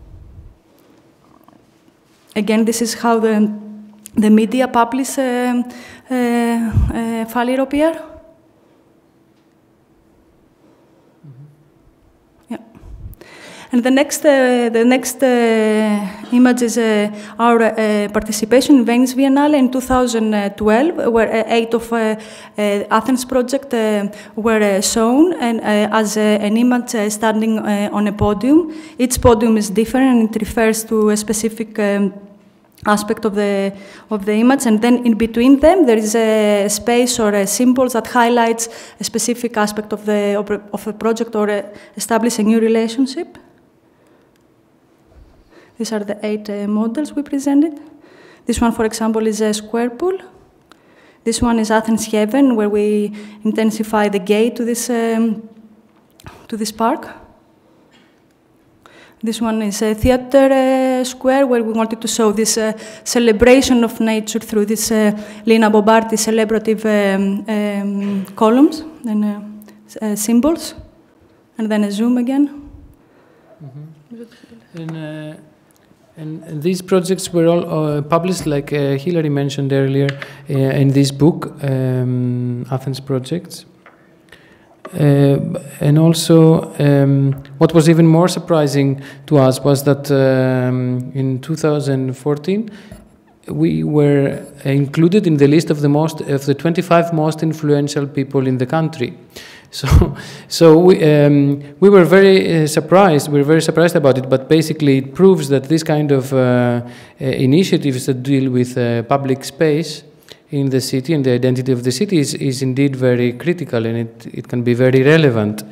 Again, this is how the, the media publish uh, uh, uh, Falliro Pier. And the next, uh, the next uh, image is uh, our uh, participation in Venice Biennale in two thousand twelve, where uh, eight of uh, uh, Athens Projects uh, were uh, shown, and uh, as uh, an image uh, standing uh, on a podium. Each podium is different, and it refers to a specific um, aspect of the of the image, and then in between them there is a space or a symbol that highlights a specific aspect of the of a project or uh, establish a new relationship. These are the eight uh, models we presented. This one, for example, is a square pool. This one is Athens Heaven, where we intensify the gate to this um, to this park. This one is a theater uh, square where we wanted to show this uh, celebration of nature through this uh, Lina Bobardi celebrative um, um, columns and uh, uh, symbols. And then a zoom again. Mm-hmm. and, uh, and, and these projects were all uh, published, like uh, Hilary mentioned earlier, uh, in this book, um, Athens Projects. Uh, and also, um, what was even more surprising to us was that um, in two thousand fourteen, we were included in the list of the most of the twenty-five most influential people in the country. So, so we um, we were very uh, surprised. We were very surprised about it. But basically, it proves that this kind of uh, uh, initiatives that deal with uh, public space in the city and the identity of the city is, is indeed very critical, and it, it can be very relevant.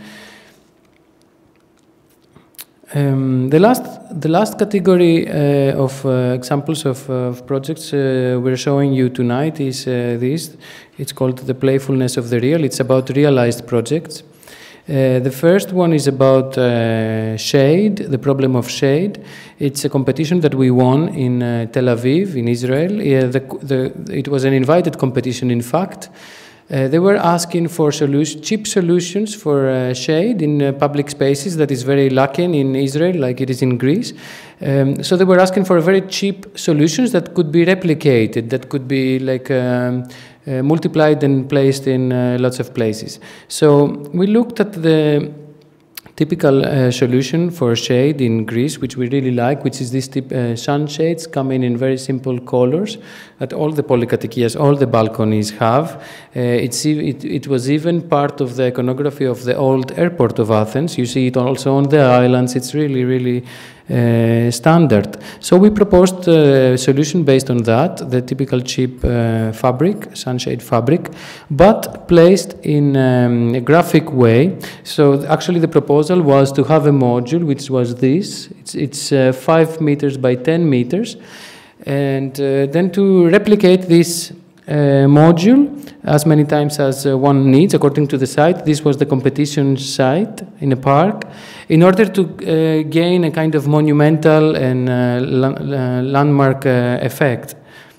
Um, the last the last category uh, of uh, examples of, uh, of projects uh, we're showing you tonight is uh, this. It's called The Playfulness of the Real. It's about realized projects. Uh, the first one is about uh, shade, the problem of shade. It's a competition that we won in uh, Tel Aviv, in Israel. Uh, the, the, it was an invited competition, in fact. Uh, they were asking for solution, cheap solutions for uh, shade in uh, public spaces that is very lacking in Israel, like it is in Greece. Um, so they were asking for very cheap solutions that could be replicated, that could be like um, uh, multiplied and placed in uh, lots of places. So we looked at the typical uh, solution for shade in Greece, which we really like, which is these tip, uh, sunshades coming in very simple colors that all the polykatikias, all the balconies have. Uh, it's, it, it was even part of the iconography of the old airport of Athens. You see it also on the islands. It's really, really uh, standard. So we proposed a solution based on that, the typical cheap uh, fabric, sunshade fabric, but placed in um, a graphic way. So actually the proposal was to have a module, which was this. It's, it's uh, five meters by ten meters. And uh, then to replicate this uh, module as many times as uh, one needs, according to the site. This was the competition site in a park, in order to uh, gain a kind of monumental and uh, la uh, landmark uh, effect.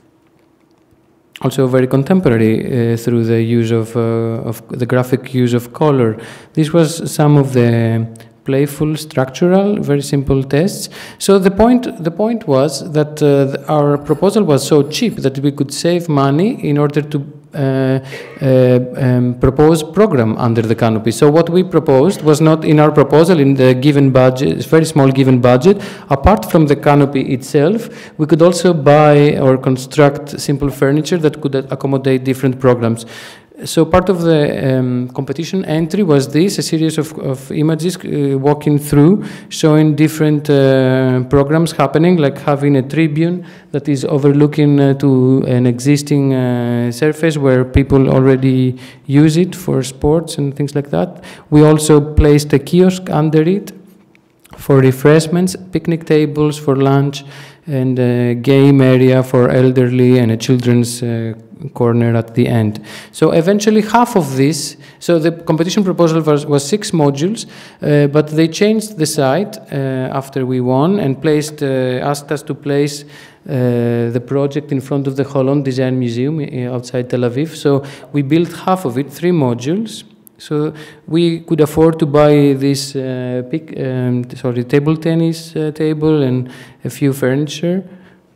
Also very contemporary uh, through the use of, uh, of the graphic use of color. This was some of the playful, structural, very simple tests. So the point, the point was that uh, our proposal was so cheap that we could save money in order to uh, uh, um, propose program under the canopy. So what we proposed was not in our proposal in the given budget, very small given budget. Apart from the canopy itself, we could also buy or construct simple furniture that could accommodate different programs. So part of the um, competition entry was this, a series of, of images uh, walking through, showing different uh, programs happening, like having a tribune that is overlooking uh, to an existing uh, surface where people already use it for sports and things like that. We also placed a kiosk under it for refreshments, picnic tables for lunch, and a game area for elderly, and a children's uh, corner at the end. So eventually half of this, so the competition proposal was, was six modules, uh, but they changed the site uh, after we won and placed, uh, asked us to place uh, the project in front of the Holon Design Museum outside Tel Aviv. So we built half of it, three modules. So we could afford to buy this uh, pick, um, sorry, table tennis uh, table and a few furniture.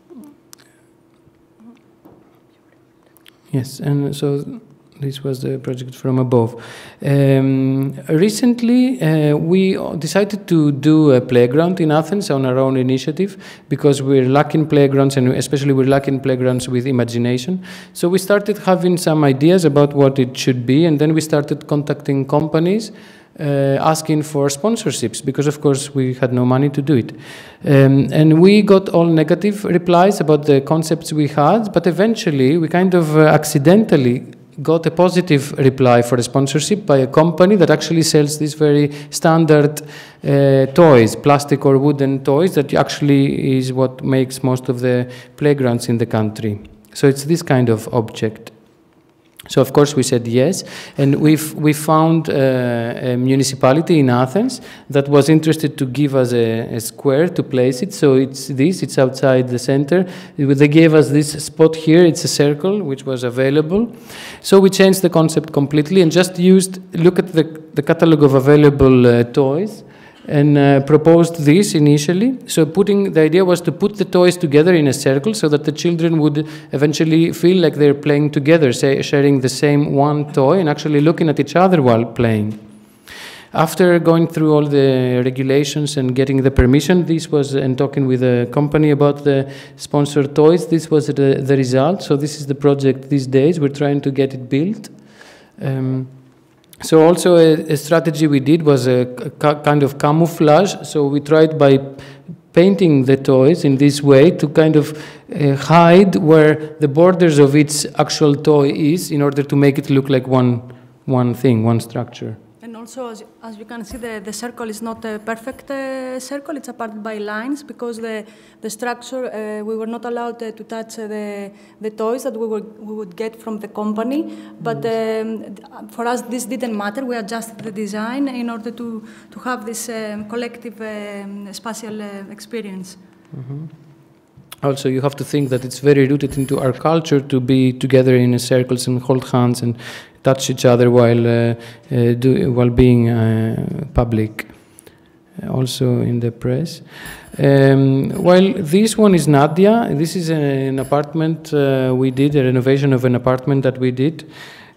Yes, and so this was the project from above. Um, recently, uh, we decided to do a playground in Athens on our own initiative, because we're lacking playgrounds, and especially we're lacking playgrounds with imagination. So we started having some ideas about what it should be, and then we started contacting companies, Uh, asking for sponsorships, because of course we had no money to do it. Um, and we got all negative replies about the concepts we had, but eventually we kind of uh, accidentally got a positive reply for a sponsorship by a company that actually sells these very standard uh, toys, plastic or wooden toys, that actually is what makes most of the playgrounds in the country. So it's this kind of object. So of course we said yes, and we've we found uh, a municipality in Athens that was interested to give us a, a square to place it. So it's this, it's outside the center. They gave us this spot here, it's a circle, which was available. So we changed the concept completely and just used, look at the, the catalog of available uh, toys, and uh, proposed this initially. So putting, the idea was to put the toys together in a circle so that the children would eventually feel like they're playing together, say, sharing the same one toy and actually looking at each other while playing. After going through all the regulations and getting the permission, this was, and talking with a company about the sponsored toys, this was the, the result. So this is the project these days. We're trying to get it built. Um, So also a, a strategy we did was a, a kind of camouflage. So we tried by painting the toys in this way to kind of uh, hide where the borders of its actual toy is in order to make it look like one, one thing, one structure. And also, as, as you can see, the, the circle is not a perfect uh, circle. It's apart by lines because the, the structure, uh, we were not allowed uh, to touch uh, the, the toys that we, were, we would get from the company. But um, for us, this didn't matter. We adjusted the design in order to, to have this um, collective um, spatial uh, experience. Mm-hmm. Also, you have to think that it's very rooted into our culture to be together in circles and hold hands and touch each other while uh, uh, do, while being uh, public, also in the press. Um, while this one is Nadia, this is an apartment uh, we did, a renovation of an apartment that we did.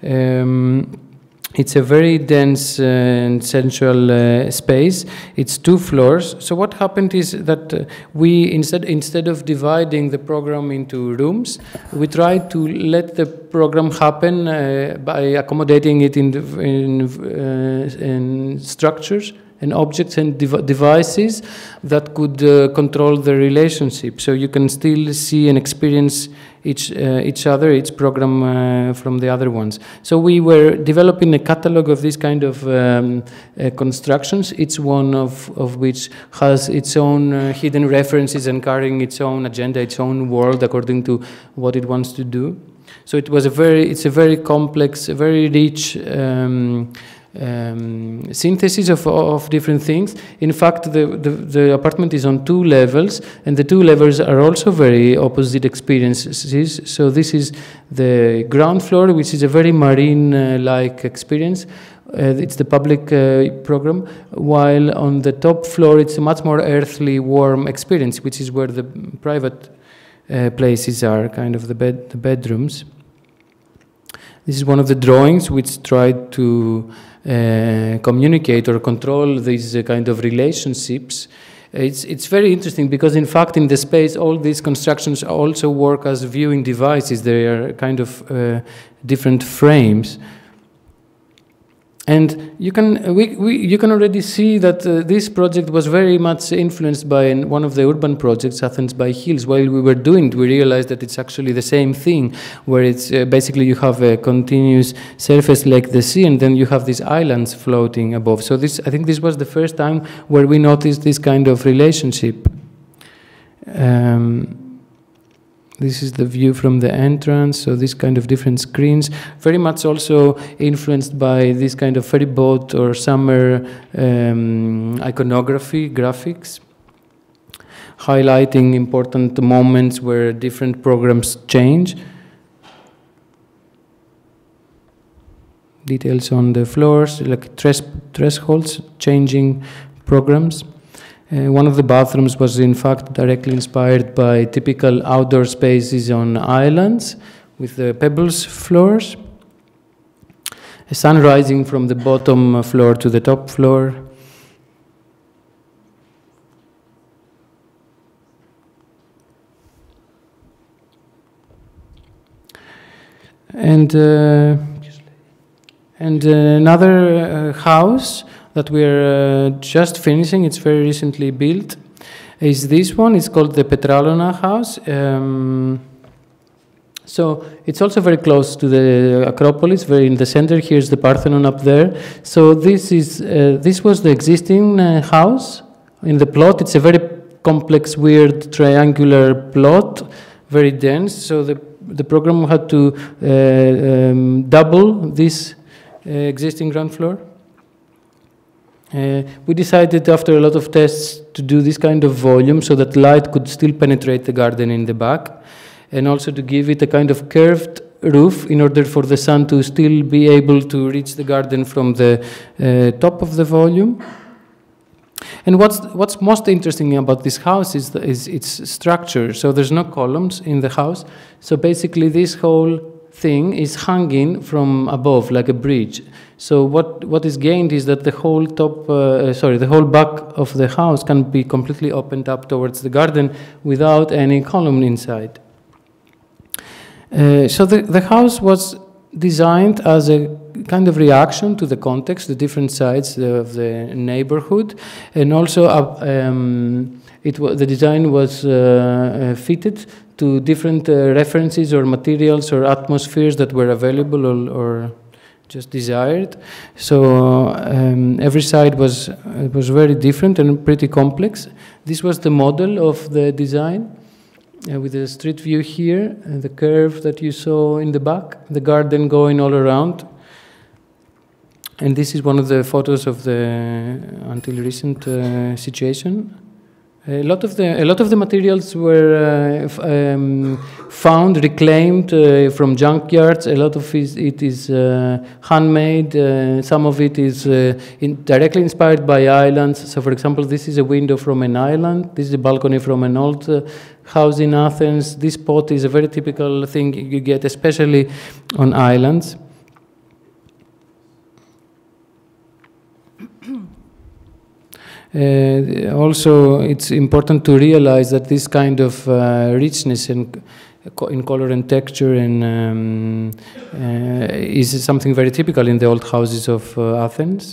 Um, It's a very dense uh, and sensual uh, space. It's two floors. So what happened is that uh, we, instead, instead of dividing the program into rooms, we tried to let the program happen uh, by accommodating it in, in, uh, in structures and objects and dev devices that could uh, control the relationship. So you can still see and experience each, uh, each other, each program uh, from the other ones. So we were developing a catalog of these kind of um, uh, constructions, each one of, of which has its own uh, hidden references and carrying its own agenda, its own world according to what it wants to do. So it was a very, it's a very complex, a very rich um, Um, synthesis of, of different things. In fact, the, the, the apartment is on two levels, and the two levels are also very opposite experiences. So this is the ground floor, which is a very marine-like uh, experience. Uh, it's the public uh, program, while on the top floor it's a much more earthly, warm experience, which is where the private uh, places are, kind of the, bed, the bedrooms. This is one of the drawings which tried to uh, communicate or control these uh, kind of relationships. It's, it's very interesting because, in fact, in the space, all these constructions also work as viewing devices. They are kind of uh, different frames. And you can, we, we, you can already see that uh, this project was very much influenced by one of the urban projects, Athens by Hills. While we were doing it, we realized that it's actually the same thing, where it's uh, basically you have a continuous surface like the sea, and then you have these islands floating above. So this, I think this was the first time where we noticed this kind of relationship. Um, This is the view from the entrance, so this kind of different screens, very much also influenced by this kind of ferry boat or summer um, iconography, graphics, highlighting important moments where different programs change. Details on the floors, like tres thresholds, changing programs. Uh, one of the bathrooms was in fact directly inspired by typical outdoor spaces on islands with the pebbles floors. A sun rising from the bottom floor to the top floor. And, uh, and uh, another uh, house that we're uh, just finishing, it's very recently built, is this one. It's called the Petralona House. Um, so it's also very close to the Acropolis, very in the center. Here's the Parthenon up there. So this is uh, this was the existing uh, house in the plot. It's a very complex, weird, triangular plot, very dense. So the the program had to uh, um, double this uh, existing ground floor. Uh, we decided after a lot of tests to do this kind of volume so that light could still penetrate the garden in the back, and also to give it a kind of curved roof in order for the sun to still be able to reach the garden from the uh, top of the volume. And what's what's most interesting about this house is, the, is its structure. So there's no columns in the house. So basically this whole thing is hanging from above like a bridge. So what what is gained is that the whole top, uh, sorry, the whole back of the house can be completely opened up towards the garden without any column inside. Uh, so the, the house was designed as a kind of reaction to the context, the different sides of the neighborhood, and also uh, um, it the design was uh, uh, fitted to different uh, references or materials or atmospheres that were available or, or just desired. So um, every side was it was very different and pretty complex. This was the model of the design. Uh, with the street view here, uh, the curve that you saw in the back, the garden going all around. And this is one of the photos of the until recent uh, situation. A lot of the a lot of the materials were uh, f um, found, reclaimed uh, from junkyards. A lot of it, it is uh, handmade. Uh, some of it is uh, in directly inspired by islands. So, for example, this is a window from an island. This is a balcony from an old uh, house in Athens. This pot is a very typical thing you get, especially on islands. Uh, also, it's important to realize that this kind of uh, richness in, in color and texture and, um, uh, is something very typical in the old houses of uh, Athens.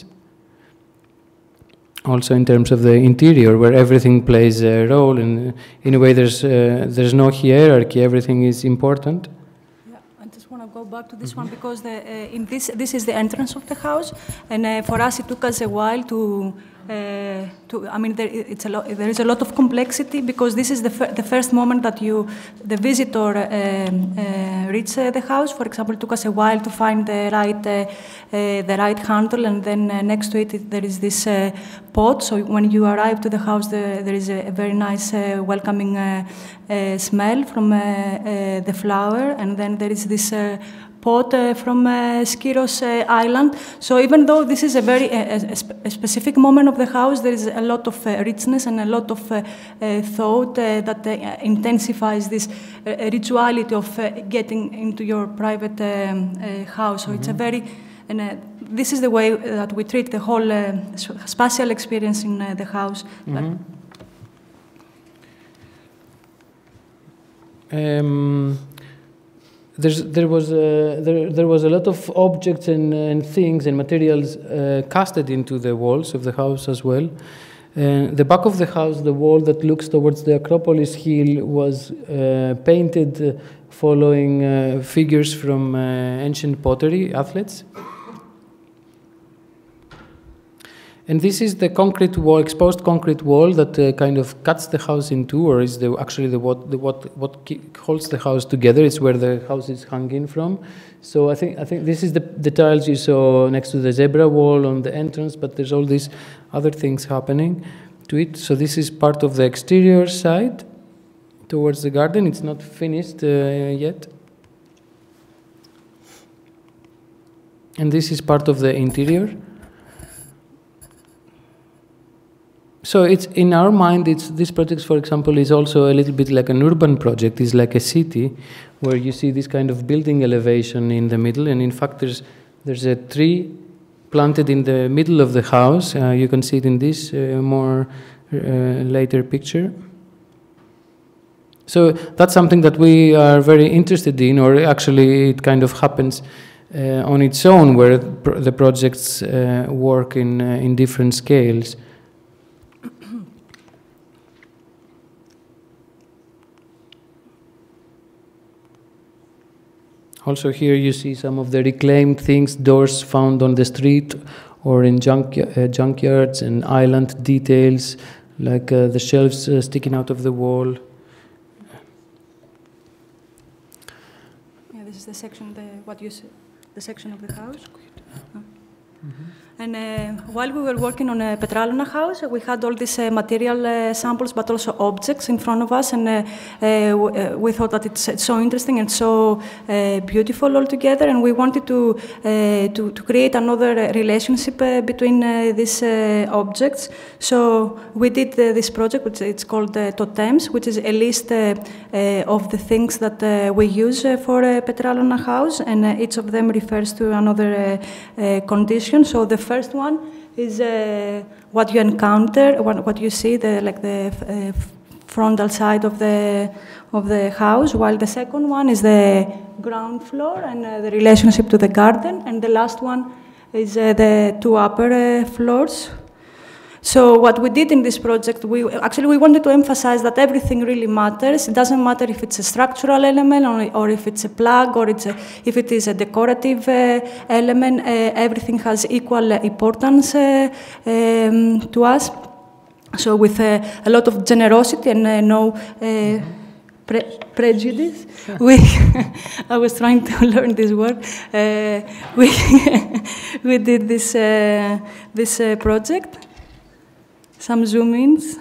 Also, in terms of the interior, where everything plays a role, and in a way, there's uh, there's no hierarchy. Everything is important. Yeah, I just want to go back to this mm-hmm. one because the, uh, in this this is the entrance of the house, and uh, for us it took us a while to. Uh, to, I mean, there, it's a lot, there is a lot of complexity because this is the, fir the first moment that you, the visitor, uh, uh, reaches uh, the house. For example, it took us a while to find the right, uh, uh, the right handle, and then uh, next to it, it there is this uh, pot. So when you arrive to the house, the, there is a, a very nice, uh, welcoming uh, uh, smell from uh, uh, the flower, and then there is this. Uh, pot uh, from uh, Skiros uh, Island. So even though this is a very uh, a, a specific moment of the house, there is a lot of uh, richness and a lot of uh, uh, thought uh, that uh, intensifies this uh, rituality of uh, getting into your private um, uh, house. So mm-hmm. it's a very, and uh, this is the way that we treat the whole uh, spatial experience in uh, the house. Mm-hmm. um, There's, there was a, there, there was a lot of objects and, and things and materials uh, casted into the walls of the house as well. Uh, the back of the house, the wall that looks towards the Acropolis hill, was uh, painted uh, following uh, figures from uh, ancient pottery, athletes. And this is the concrete wall, exposed concrete wall that uh, kind of cuts the house in two, or is the, actually the what the, what what holds the house together. It's where the house is hanging from. So I think I think this is the the tiles you saw next to the zebra wall on the entrance, but there's all these other things happening to it. So this is part of the exterior side towards the garden. It's not finished uh, yet. And this is part of the interior. So it's in our mind, it's this project, for example, is also a little bit like an urban project. It's like a city where you see this kind of building elevation in the middle, and in fact, there's there's a tree planted in the middle of the house. Uh, you can see it in this uh, more uh, later picture. So that's something that we are very interested in, or actually, it kind of happens uh, on its own, where the projects uh, work in uh, in different scales. Also here you see some of the reclaimed things, doors found on the street or in junk, uh, junkyards, and island details, like uh, the shelves uh, sticking out of the wall. the section, the, what you see, the section of the house. Oh. Mm-hmm. And uh, while we were working on a Petralona House, we had all these uh, material uh, samples, but also objects in front of us, and uh, uh, we thought that it's, it's so interesting and so uh, beautiful altogether, and we wanted to uh, to, to create another relationship uh, between uh, these uh, objects. So we did uh, this project, which it's called uh, Totems, which is a list uh, uh, of the things that uh, we use uh, for a Petralona House, and uh, each of them refers to another uh, uh, condition. So the first one is uh, what you encounter, what, what you see, the like the uh, frontal side of the of the house. While the second one is the ground floor and uh, the relationship to the garden, and the last one is uh, the two upper uh, floors. So what we did in this project, we actually we wanted to emphasize that everything really matters. It doesn't matter if it's a structural element or, or if it's a plug or it's a, if it is a decorative uh, element. Uh, everything has equal uh, importance uh, um, to us. So with uh, a lot of generosity and uh, no uh, pre prejudice, we I was trying to learn this word. Uh, we we did this uh, this uh, project. Some zoom-ins.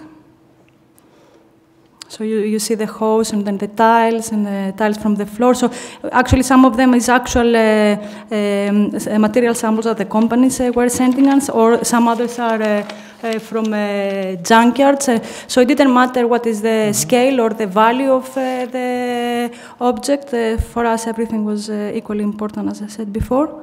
So you, you see the hose and then the tiles and the tiles from the floor. So actually some of them is actual uh, um, material samples that the companies uh, were sending us, or some others are uh, uh, from uh, junkyards. Uh, so it didn't matter what is the mm-hmm. scale or the value of uh, the object. Uh, for us, everything was uh, equally important, as I said before.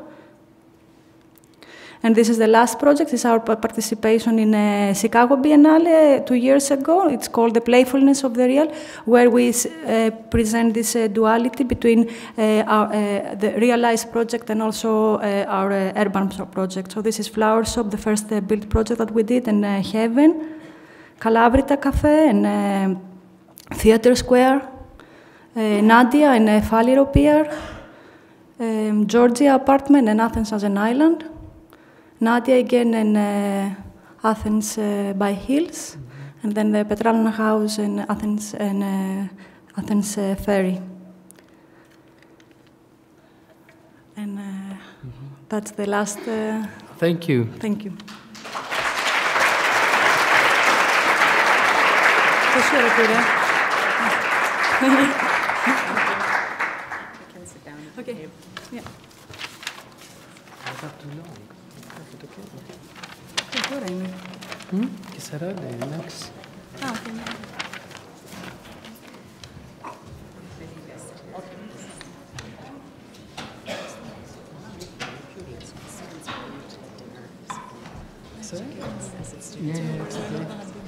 And this is the last project. It's our participation in a Chicago Biennale two years ago. It's called The Playfulness of the Real, where we uh, present this uh, duality between uh, our, uh, the realized project and also uh, our uh, urban project. So this is Flower Shop, the first uh, built project that we did, in uh, Heaven, Calabrita Cafe, and uh, Theatre Square, uh, Nadia and uh, Faliro Pier, um, Georgia Apartment, and Athens as an Island. Nadia again in uh, Athens uh, by Hills, mm-hmm. and then the Petralona House in Athens and uh, Athens uh, Ferry. And uh, mm-hmm. that's the last. Uh, Thank you. Thank you. Okay. Yeah. Hmm? Και σαράντα, εντάξει. Ah, okay. Yeah, yeah,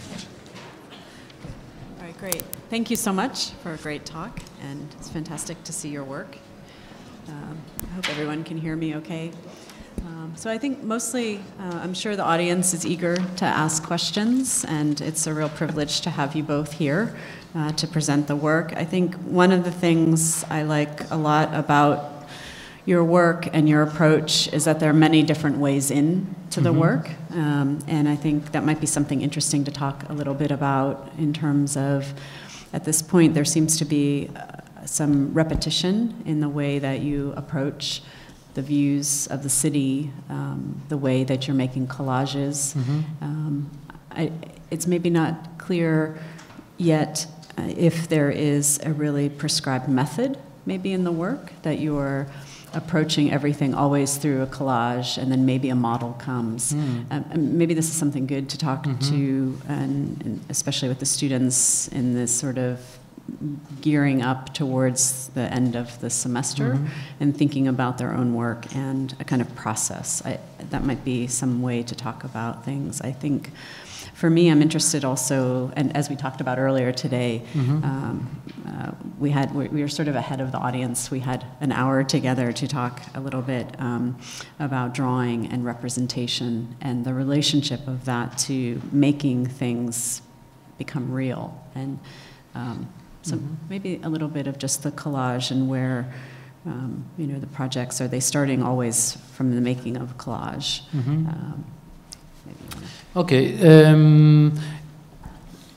All right, great. Thank you so much for a great talk, and it's fantastic to see your work. Um, I hope everyone can hear me okay. Um, so I think mostly, uh, I'm sure the audience is eager to ask questions, and it's a real privilege to have you both here uh, to present the work. I think one of the things I like a lot about your work and your approach is that there are many different ways in to the mm-hmm. work, um, and I think that might be something interesting to talk a little bit about in terms of, at this point, there seems to be uh, some repetition in the way that you approach the views of the city, um, the way that you're making collages. Mm-hmm. um, I, it's maybe not clear yet uh, if there is a really prescribed method maybe in the work, that you're approaching everything always through a collage and then maybe a model comes. Mm. Um, and maybe this is something good to talk mm-hmm. to, and, and especially with the students in this sort of gearing up towards the end of the semester mm-hmm. and thinking about their own work and a kind of process. I, that might be some way to talk about things. I think for me, I'm interested also, and as we talked about earlier today, mm-hmm. um, uh, we had we, we were sort of ahead of the audience. We had an hour together to talk a little bit um, about drawing and representation and the relationship of that to making things become real. And um, So mm-hmm. maybe a little bit of just the collage and where, um, you know, the projects, are they starting always from the making of collage? Mm-hmm. um, maybe okay. Um,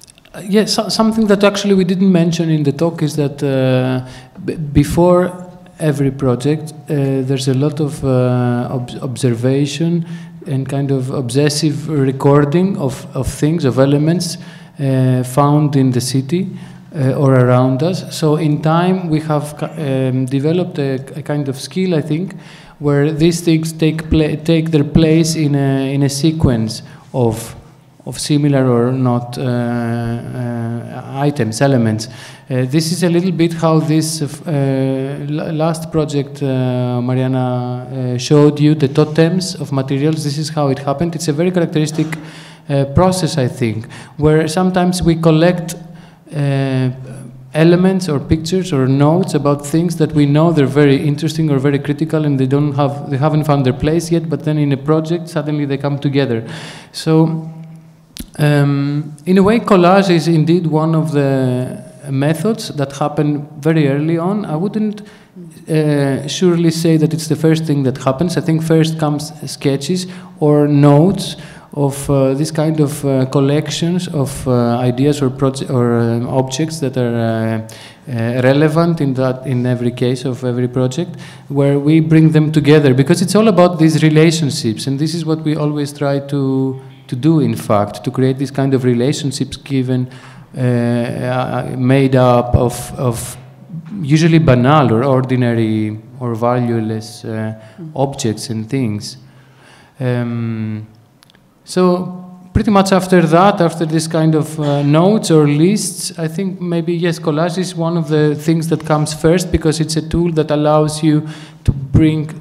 yes, yeah, so something that actually we didn't mention in the talk is that uh, b before every project, uh, there's a lot of uh, ob observation and kind of obsessive recording of, of things, of elements uh, found in the city uh, or around us. So in time we have um, developed a, a kind of skill, I think, where these things take, pla take their place in a, in a sequence of of similar or not uh, uh, items, elements. Uh, this is a little bit how this uh, last project uh, Marianna uh, showed you, the totems of materials. This is how it happened. It's a very characteristic uh, process, I think, where sometimes we collect uh, elements or pictures or notes about things that we know they're very interesting or very critical, and they don't have, they haven't found their place yet, but then in a project suddenly they come together. So Um, in a way, collage is indeed one of the methods that happen very early on. I wouldn't uh, surely say that it's the first thing that happens. I think first comes sketches or notes of uh, this kind of uh, collections of uh, ideas or, or uh, objects that are uh, uh, relevant in that in every case of every project, where we bring them together, because it's all about these relationships, and this is what we always try to to do, in fact, to create these kind of relationships given, uh, made up of, of usually banal or ordinary or valueless uh, mm. objects and things. Um, so pretty much after that, after this kind of uh, notes or lists, I think maybe, yes, collage is one of the things that comes first, because it's a tool that allows you to bring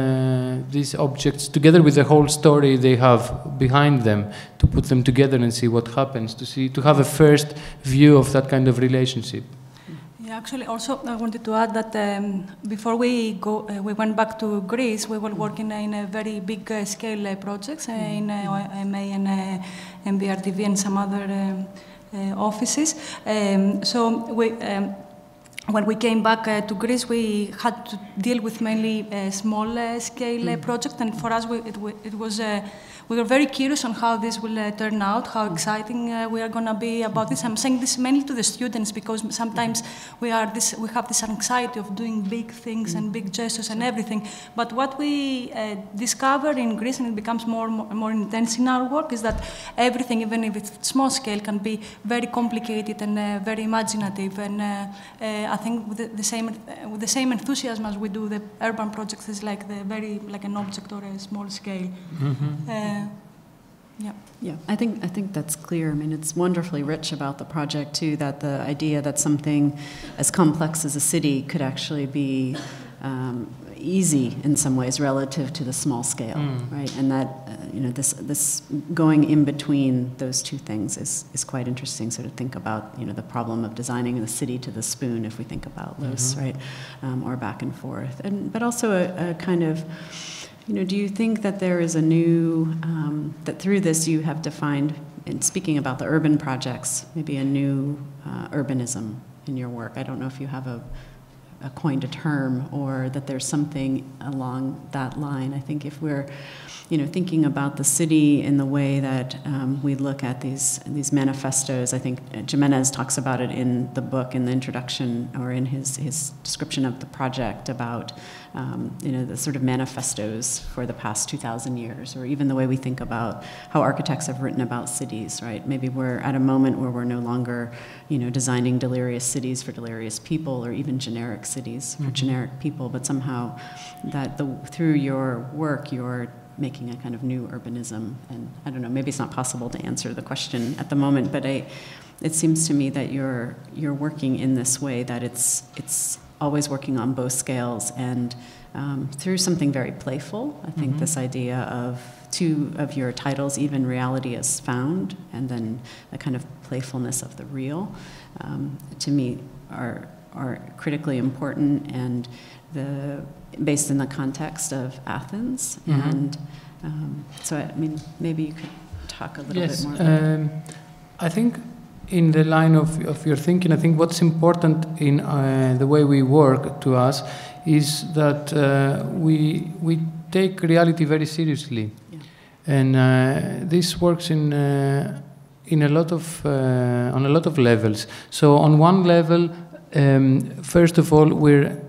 Uh, these objects together with the whole story they have behind them, to put them together and see what happens, to see, to have a first view of that kind of relationship. Yeah, actually, also I wanted to add that um, before we go, uh, we went back to Greece. We were working in a very big uh, scale uh, projects uh, in uh, O M A and uh, M B R T V and some other um, uh, offices. Um, so we. Um, When we came back uh, to Greece, we had to deal with mainly uh, small uh, scale uh, projects, and for us, we, it, it was uh, we were very curious on how this will uh, turn out, how exciting uh, we are going to be about this. I'm saying this mainly to the students, because sometimes we are this, we have this anxiety of doing big things and big gestures and everything. But what we uh, discover in Greece, and it becomes more, more more intense in our work, is that everything, even if it's small scale, can be very complicated and uh, very imaginative. And uh, uh, I think with the, the same uh, with the same enthusiasm as we do the urban projects, is like the very like an object or a small scale. Mm-hmm. uh, Yeah. Yeah, I think I think that's clear. I mean, it's wonderfully rich about the project too, that the idea that something as complex as a city could actually be um, easy in some ways relative to the small scale, mm. right? And that uh, you know this this going in between those two things is is quite interesting. So to think about you know the problem of designing the city to the spoon, if we think about Los, mm-hmm. right, um, or back and forth, and but also a, a kind of. You know, do you think that there is a new, um, that through this you have defined, in speaking about the urban projects, maybe a new uh, urbanism in your work? I don't know if you have a, a coined a term, or that there's something along that line. I think if we're, you know, thinking about the city in the way that um, we look at these these manifestos, I think Jimenez talks about it in the book, in the introduction, or in his, his description of the project, about Um, you know, the sort of manifestos for the past two thousand years, or even the way we think about how architects have written about cities, right? Maybe we're at a moment where we're no longer, you know, designing delirious cities for delirious people, or even generic cities for mm-hmm. generic people, but somehow that the, through your work, you're making a kind of new urbanism. And I don't know, maybe it's not possible to answer the question at the moment, but I, it seems to me that you're, you're working in this way, that it's, it's, always working on both scales, and um, through something very playful. I think mm-hmm. this idea of two of your titles, Even Reality is Found, and then the kind of playfulness of the real, um, to me are are critically important, and the based in the context of Athens. Mm-hmm. And um, so, I mean, maybe you could talk a little yes, bit more about um, I think in the line of, of your thinking, I think what's important in uh, the way we work to us is that uh, we we take reality very seriously, yeah. and uh, this works in uh, in a lot of uh, on a lot of levels. So on one level, um, first of all, we're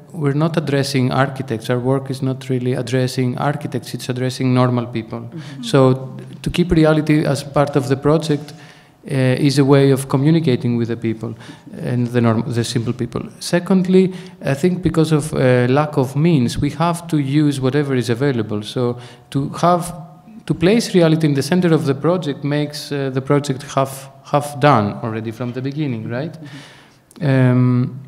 we're not addressing architects. Our work is not really addressing architects. It's addressing normal people. Mm-hmm. So to keep reality as part of the project uh, is a way of communicating with the people and the norm the simple people. Secondly, I think because of uh, lack of means, we have to use whatever is available. So to have to place reality in the center of the project makes uh, the project half half done already from the beginning, right? Mm-hmm. um,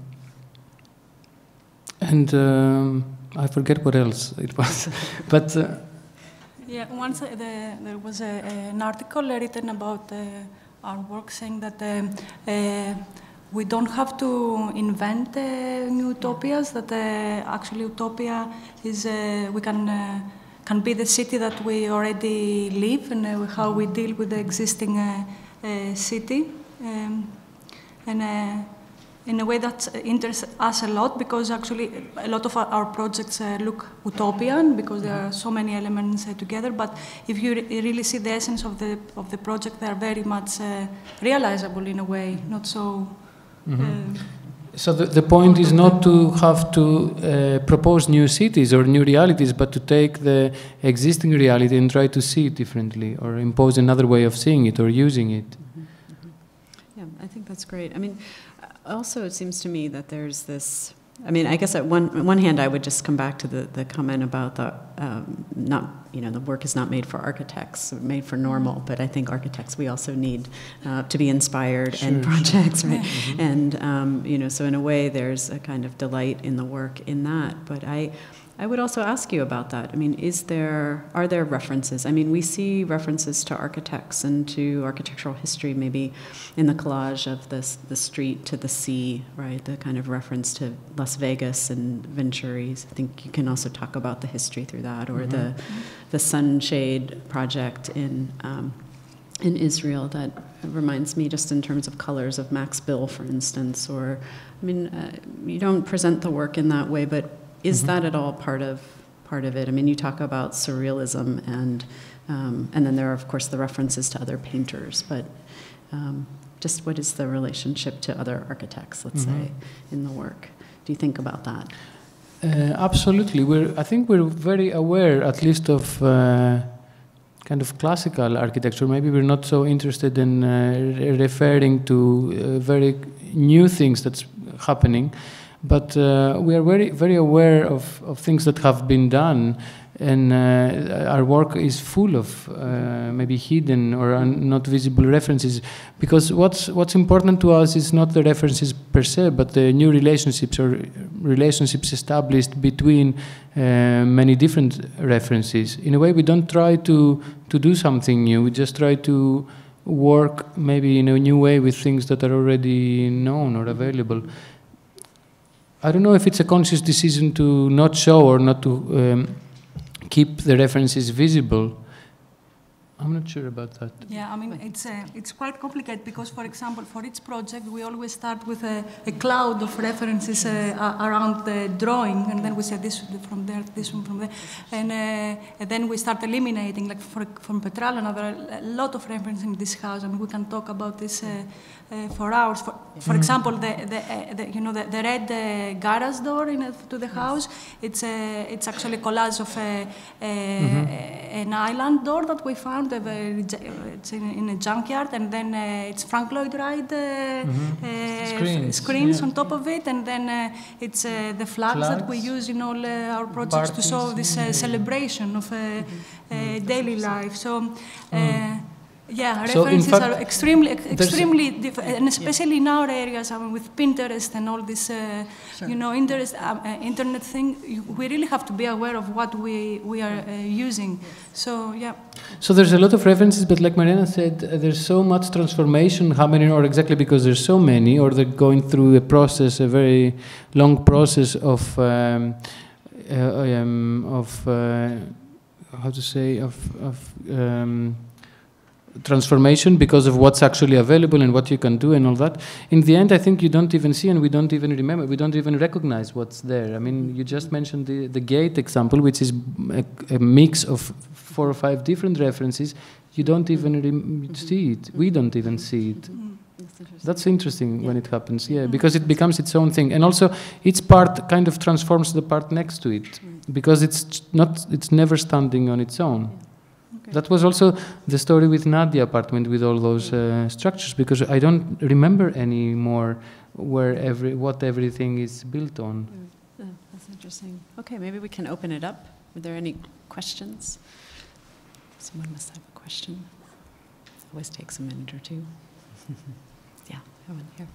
And um, I forget what else it was, but uh, yeah, once uh, the, there was a, an article written about uh, our work saying that uh, uh, we don't have to invent uh, new utopias. That uh, actually utopia is uh, we can uh, can be the city that we already live and uh, how we deal with the existing uh, uh, city, um, and. Uh, in a way that interests us a lot, because actually a lot of our, our projects uh, look utopian because there are so many elements uh, together, but if you re really see the essence of the, of the project, they are very much uh, realizable in a way, not so... Mm-hmm. uh, So the, the point is not to have to uh, propose new cities or new realities, but to take the existing reality and try to see it differently, or impose another way of seeing it or using it. Mm-hmm. Mm-hmm. Yeah, I think that's great. I mean, also, it seems to me that there's this, I mean, I guess at one, on one hand, I would just come back to the, the comment about the, um, not, you know, the work is not made for architects, made for normal, but I think architects, we also need uh, to be inspired sure, in projects, sure. right? Mm-hmm. And, um, you know, so in a way, there's a kind of delight in the work in that. But I, I would also ask you about that. I mean, is there, are there references? I mean, we see references to architects and to architectural history, maybe in the collage of this, the street to the sea, right? The kind of reference to Las Vegas and Venturi's. I think you can also talk about the history through that, or mm-hmm. the, the sunshade project in, um, in Israel that reminds me just in terms of colors of Max Bill, for instance, or, I mean, uh, you don't present the work in that way, but is mm-hmm. that at all part of part of it? I mean, you talk about surrealism, and um, and then there are, of course, the references to other painters. But um, just what is the relationship to other architects, let's mm-hmm. say, in the work? Do you think about that? Uh, absolutely. We're. I think we're very aware, at least, of uh, kind of classical architecture. Maybe we're not so interested in uh, re referring to uh, very new things that's happening. But uh, we are very, very aware of, of things that have been done, and uh, our work is full of uh, maybe hidden or not visible references. Because what's what's important to us is not the references per se, but the new relationships or relationships established between uh, many different references. In a way, we don't try to to do something new. We just try to work maybe in a new way with things that are already known or available. I don't know if it's a conscious decision to not show or not to um, keep the references visible. I'm not sure about that. Yeah, I mean, it's uh, it's quite complicated because, for example, for each project, we always start with a, a cloud of references uh, around the drawing, and then we say this from there, this one from there, and, uh, and then we start eliminating. Like for, from Petralona, there are a lot of references in this house. I mean, we can talk about this uh, uh, for hours. For, for example, the, the, uh, the you know the, the red uh, garage door in a, to the house. It's a, it's actually a collage of a, a, mm-hmm. an island door that we found. It's in, in a junkyard, and then uh, it's Frank Lloyd Wright uh, mm-hmm. uh, screens, screens yeah. on top of it, and then uh, it's uh, the flags, flags that we use in all uh, our projects Parties, to show this uh, celebration of uh, mm-hmm. uh, daily life. So. Uh, mm. Yeah, so references fact, are extremely, extremely different, and especially in our areas. I mean, with Pinterest and all this, uh, sure. you know, interest, uh, uh, internet thing, we really have to be aware of what we we are uh, using. So yeah. So there's a lot of references, but like Marianna said, uh, there's so much transformation happening, or exactly because there's so many, or they're going through a process, a very long process of um, uh, um, of uh, how to say of of. Um, transformation because of what's actually available and what you can do and all that. In the end, I think you don't even see and we don't even remember, we don't even recognize what's there. I mean, you just mentioned the, the gate example, which is a, a mix of four or five different references. You don't even re see it. We don't even see it. Mm-hmm. Yes, interesting. That's interesting yeah. when it happens, yeah, because it becomes its own thing, and also each part kind of transforms the part next to it, right. because it's not, it's never standing on its own. Yeah. Okay. That was also the story with Nadia apartment with all those uh, structures, because I don't remember anymore where every what everything is built on. Yeah, that's interesting. Okay, maybe we can open it up. Are there any questions? Someone must have a question. Always takes a minute or two. Yeah, have one here.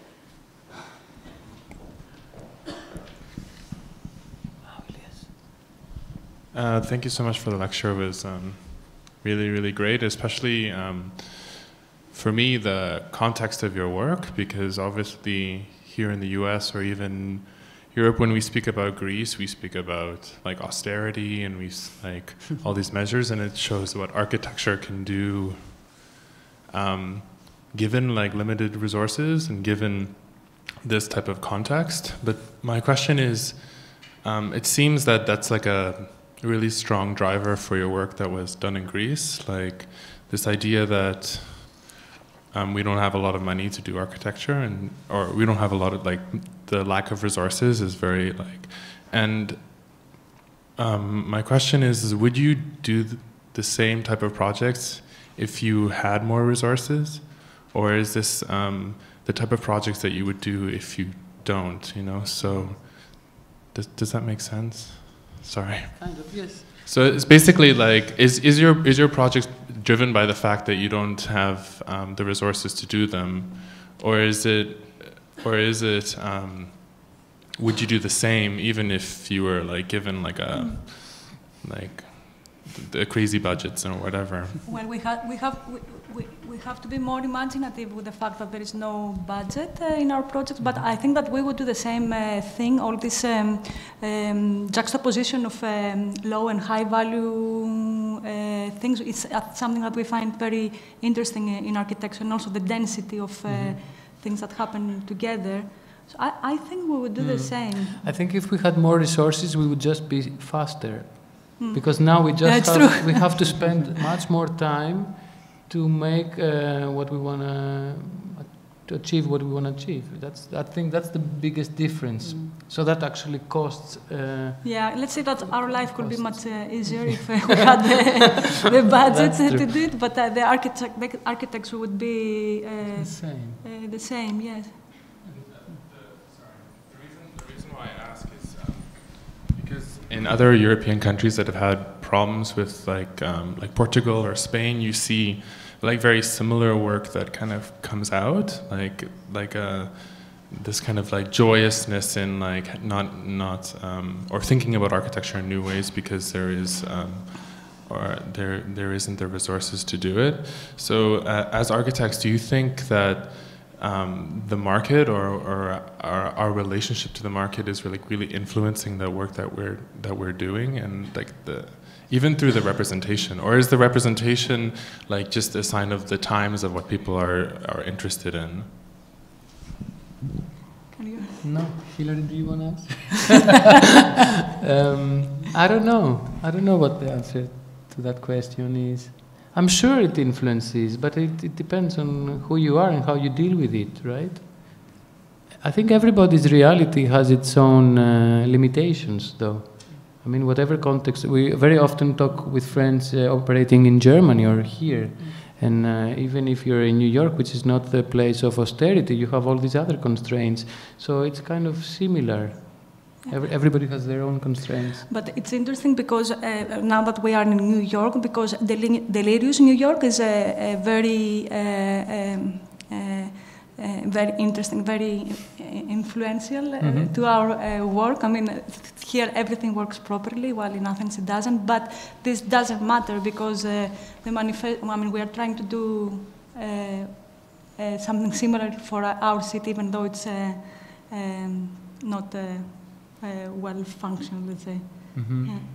Uh, thank you so much for the lecture. It was um, really, really great, especially um, for me, the context of your work, because obviously here in the U S or even Europe, when we speak about Greece, we speak about like austerity and we like all these measures, and it shows what architecture can do um, given like limited resources and given this type of context. But my question is, um, it seems that that's like a really strong driver for your work that was done in Greece, like this idea that um, we don't have a lot of money to do architecture, and or we don't have a lot of like the lack of resources is very like, and um, my question is, is would you do th the same type of projects if you had more resources, or is this um, the type of projects that you would do if you don't, you know? So does, does that make sense? Sorry. Kind of, yes. So it's basically like, is, is, your, is your project driven by the fact that you don't have um, the resources to do them? Or is it, or is it um, would you do the same even if you were like given like a, like the crazy budgets or whatever? Well, we, ha we, have, we, we, we have to be more imaginative with the fact that there is no budget uh, in our project, but I think that we would do the same uh, thing, all this um, um, juxtaposition of um, low and high value uh, things. It's uh, something that we find very interesting in architecture, and also the density of uh, mm-hmm. things that happen together. So I, I think we would do mm. the same. I think if we had more resources, we would just be faster. Mm. Because now we just yeah, have, we have to spend much more time to make uh, what we want to to achieve what we want to achieve. That's I think that's the biggest difference. Mm. So that actually costs. Uh, yeah, let's say that our life could be much uh, easier if uh, we had the, the budget to do it. But uh, the architect the architecture would be uh, the same. Uh, the same, yes. In other European countries that have had problems with like um, like Portugal or Spain, you see like very similar work that kind of comes out, like like a this kind of like joyousness in like not not um, or thinking about architecture in new ways because there is um, or there there isn't the resources to do it. So uh, as architects, do you think that Um, the market or, or our, our relationship to the market is really really influencing the work that we're that we're doing, and like the even through the representation, or is the representation like just a sign of the times of what people are are interested in? Can you? No, Hilary, do you want to answer? um, I don't know. I don't know what the answer to that question is. I'm sure it influences, but it, it depends on who you are and how you deal with it, right? I think everybody's reality has its own uh, limitations, though. I mean, whatever context, we very often talk with friends uh, operating in Germany or here, and uh, even if you're in New York, which is not the place of austerity, you have all these other constraints. So it's kind of similar. Every, everybody has their own constraints. But it's interesting because uh, now that we are in New York, because Del Delirious New York is a, a very, uh, um, uh, uh, very interesting, very influential uh, mm-hmm. to our uh, work. I mean, here everything works properly, while in Athens it doesn't. But this doesn't matter because uh, the manifest. I mean, we are trying to do uh, uh, something similar for our city, even though it's uh, um, not. Uh, Uh, well functioned, let's say. Mm-hmm. Yeah.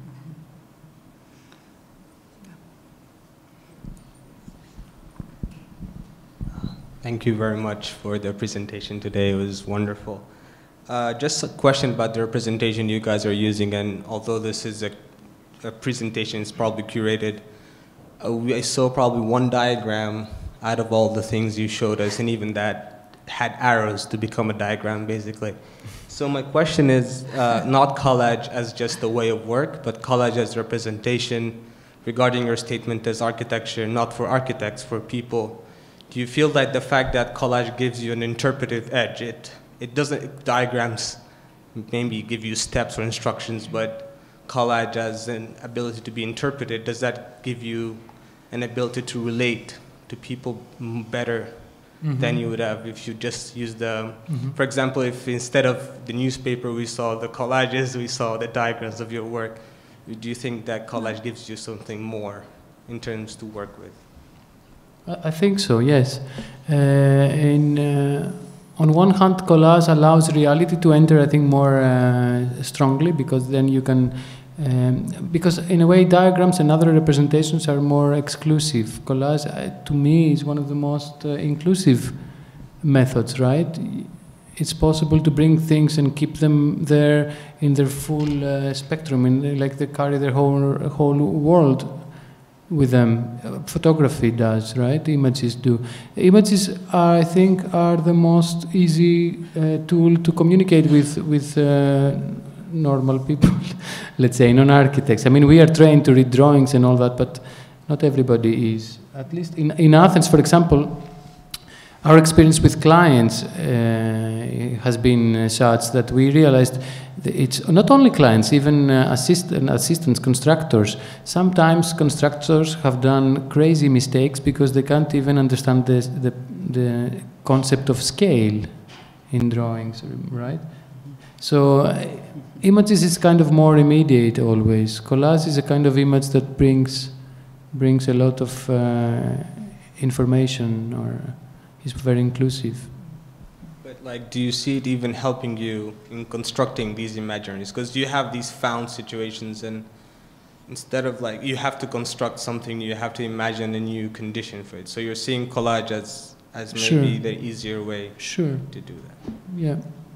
Thank you very much for the presentation today. It was wonderful. Uh, just a question about the representation you guys are using, and although this is a, a presentation, it's probably curated. Uh, I saw probably one diagram out of all the things you showed us, and even that had arrows to become a diagram, basically. So my question is uh, not collage as just a way of work, but collage as representation regarding your statement as architecture, not for architects, for people. Do you feel that the fact that collage gives you an interpretive edge, it, it doesn't, diagrams maybe give you steps or instructions, but collage as an ability to be interpreted, does that give you an ability to relate to people better mm-hmm. than you would have if you just use the, mm-hmm. for example, if instead of the newspaper we saw the collages, we saw the diagrams of your work, do you think that collage gives you something more in terms to work with? I think so, yes. Uh, in, uh, on one hand, collage allows reality to enter, I think, more uh, strongly, because then you can, um, because in a way, diagrams and other representations are more exclusive. Collage, uh, to me, is one of the most uh, inclusive methods, right? It's possible to bring things and keep them there in their full uh, spectrum, and like they carry their whole whole world with them. Photography does, right? Images do. Images, are, I think, are the most easy uh, tool to communicate with with uh, normal people, let's say, non-architects. I mean, we are trained to read drawings and all that, but not everybody is. At least in, in Athens, for example, our experience with clients uh, has been uh, such that we realized that it's not only clients, even uh, assistant, assistants, constructors. Sometimes constructors have done crazy mistakes because they can't even understand the, the, the concept of scale in drawings, right? So uh, images is kind of more immediate always. Collage is a kind of image that brings, brings a lot of uh, information, or is very inclusive. But like, do you see it even helping you in constructing these imaginaries? Because you have these found situations, and instead of like, you have to construct something, you have to imagine a new condition for it. So you're seeing collage as, as maybe sure. the easier way sure. to do that. Yeah.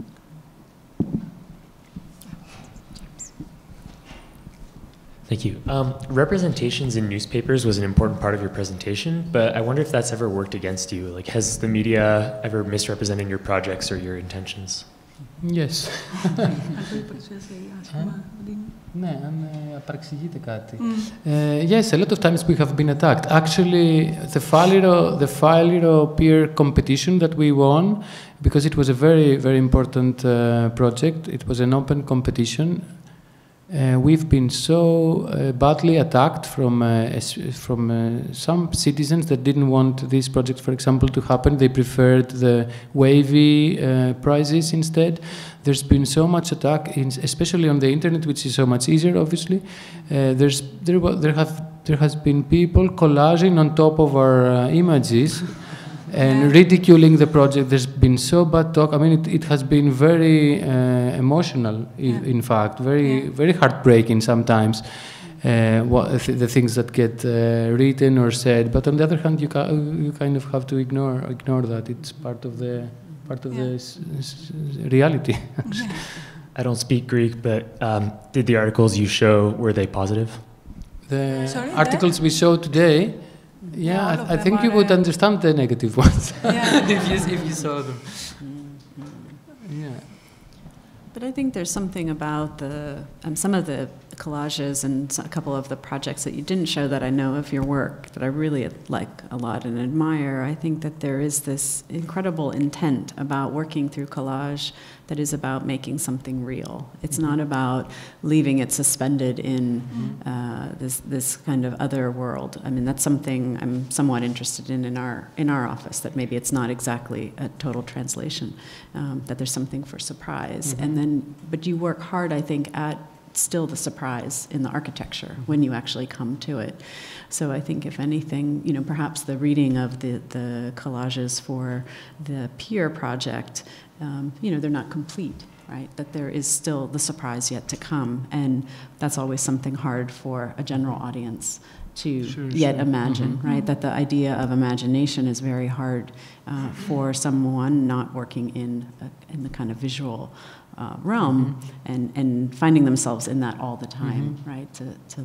Thank you. Um, representations in newspapers was an important part of your presentation, but I wonder if that's ever worked against you. Like, has the media ever misrepresented your projects or your intentions? Yes. uh, yes, a lot of times we have been attacked. Actually, the Faliro, the Faliro peer competition that we won, because it was a very, very important uh, project, it was an open competition. Uh, we've been so uh, badly attacked from uh, from uh, some citizens that didn't want this project, for example, to happen. They preferred the wavy uh, prizes instead. There's been so much attack, in, especially on the internet, which is so much easier, obviously. Uh, there's there there have there has been people collaging on top of our uh, images. And ridiculing the project. There's been so bad talk. I mean, it, it has been very uh, emotional, yeah. in fact, very yeah. very heartbreaking sometimes, uh, what, th the things that get uh, written or said. But on the other hand, you, ca you kind of have to ignore ignore that. It's part of the part of yeah. the s s reality. I don't speak Greek, but um, did the articles you show, were they positive? The Sorry, articles we show today. Yeah, yeah I, I think you would understand the negative ones yeah. if, you, if you saw them. Mm-hmm. Yeah. But I think there's something about the um, some of the collages and a couple of the projects that you didn't show that I know of your work that I really like a lot and admire. I think that there is this incredible intent about working through collage that is about making something real. It's mm-hmm. not about leaving it suspended in mm-hmm. uh, this this kind of other world. I mean, that's something I'm somewhat interested in in our in our office. That maybe it's not exactly a total translation. Um, that there's something for surprise, mm-hmm. and then but you work hard, I think, at still the surprise in the architecture mm-hmm. when you actually come to it. So I think, if anything, you know, perhaps the reading of the the collages for the Pier project. Um, you know, they're not complete, right? That there is still the surprise yet to come, and that's always something hard for a general audience to sure, yet sure. imagine, mm-hmm. right? That the idea of imagination is very hard uh, for someone not working in a, in the kind of visual uh, realm, mm-hmm. and and finding themselves in that all the time, mm-hmm. right? To to leap.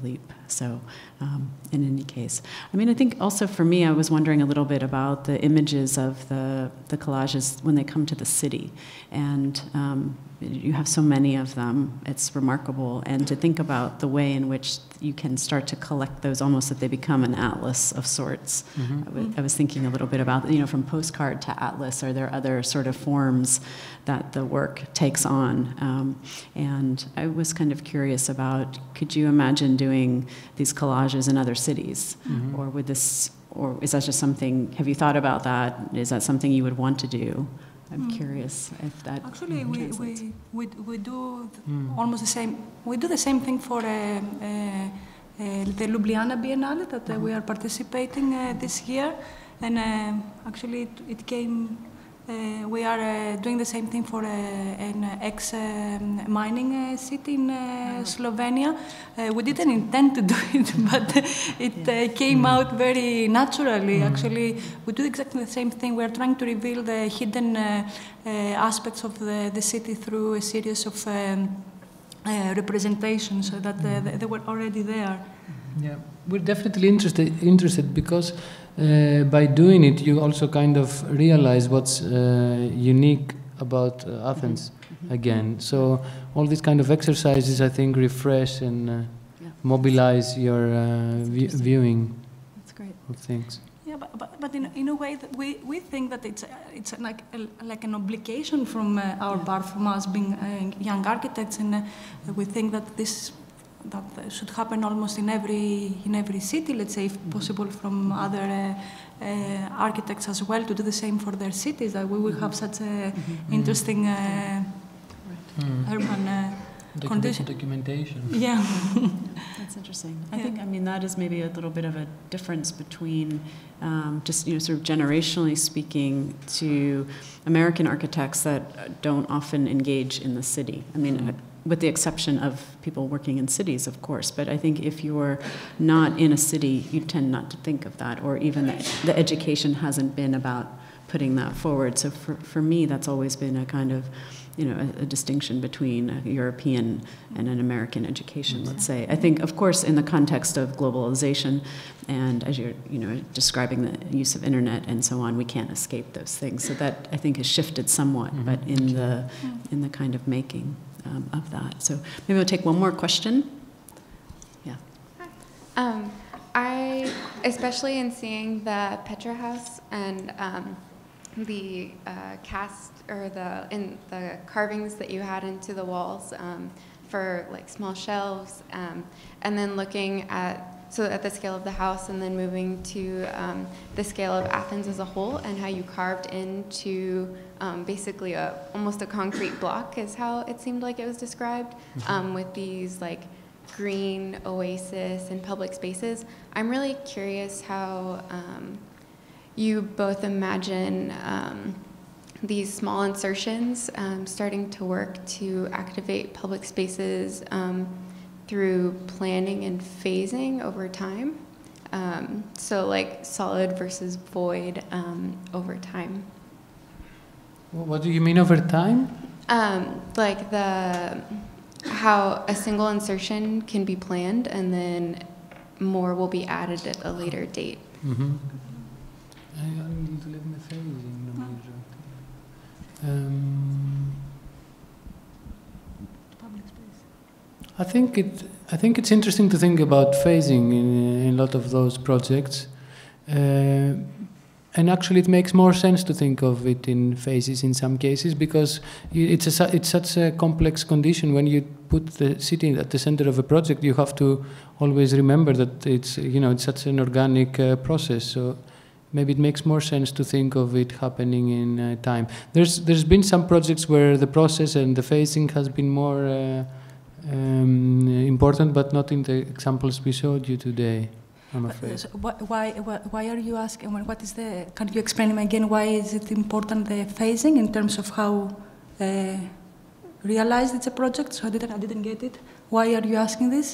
So um, in any case, I mean, I think also for me, I was wondering a little bit about the images of the, the collages when they come to the city. And um, you have so many of them, it's remarkable. And to think about the way in which you can start to collect those, almost that they become an atlas of sorts. Mm-hmm. I, w- I was thinking a little bit about, you know, from postcard to atlas, are there other sort of forms that the work takes on? Um, and I was kind of curious about, could you imagine doing these collages in other cities? Mm-hmm. Or would this, or is that just something, have you thought about that? Is that something you would want to do? I'm mm. curious if that actually we, we, we, we do mm. almost the same. We do the same thing for uh, uh, uh, the Ljubljana Biennale that uh, we are participating uh, this year, and uh, actually it, it came. Uh, we are uh, doing the same thing for uh, an ex-mining uh, city in uh, oh. Slovenia. Uh, we didn't intend to do it, but it yeah. uh, came mm. out very naturally. Mm. Actually, we do exactly the same thing. We are trying to reveal the hidden uh, uh, aspects of the, the city through a series of um, uh, representations that uh, they, they were already there. Yeah, we're definitely interested interested because uh, by doing it, you also kind of realize what's uh, unique about uh, Athens mm-hmm. again. So all these kind of exercises, I think, refresh and uh, yeah. mobilize your uh, v- viewing That's great. of things. Yeah, but, but, but in, in a way, that we, we think that it's, uh, it's like, a, like an obligation from uh, our part, from us being uh, young architects, and uh, we think that this that should happen almost in every in every city, let's say, if possible, from other uh, uh, architects as well, to do the same for their cities, that we will have such a mm-hmm. interesting uh, mm. urban uh, Docu- condition. Documentation. Yeah. That's interesting. I yeah. think, I mean, that is maybe a little bit of a difference between um, just, you know, sort of generationally speaking, to American architects that don't often engage in the city. I mean, mm. with the exception of people working in cities, of course. But I think if you're not in a city, you tend not to think of that, or even the, the education hasn't been about putting that forward. So for, for me, that's always been a kind of, you know, a, a distinction between a European and an American education, let's say. I think, of course, in the context of globalization, and as you're, you know, describing the use of internet and so on, we can't escape those things. So that, I think, has shifted somewhat, mm-hmm. but in the in the kind of making um, of that. So maybe we'll take one more question. Yeah. Um, I, especially in seeing the Petra House and um, the uh, cast or the in the carvings that you had into the walls um, for like small shelves, um, and then looking at so at the scale of the house, and then moving to um, the scale of Athens as a whole, and how you carved into um, basically a almost a concrete block is how it seemed like it was described, um, with these like green oasis and public spaces. I'm really curious how um, you both imagine um, these small insertions um, starting to work to activate public spaces um, through planning and phasing over time. Um, so like solid versus void um, over time. What do you mean over time? Um, like the how a single insertion can be planned and then more will be added at a later date. Mm-hmm. Um, I think it. I think it's interesting to think about phasing in, in a lot of those projects, uh, and actually, it makes more sense to think of it in phases in some cases, because it's a, it's such a complex condition. When you put the city at the center of a project, you have to always remember that it's, you know, it's such an organic uh, process. So maybe it makes more sense to think of it happening in uh, time. There's there's been some projects where the process and the phasing has been more uh, um, important, but not in the examples we showed you today, I'm afraid. So why, why why are you asking? What is the? Can you explain again? Why is it important, the phasing, in terms of how uh, realized it's a project? So I didn't I didn't get it. Why are you asking this?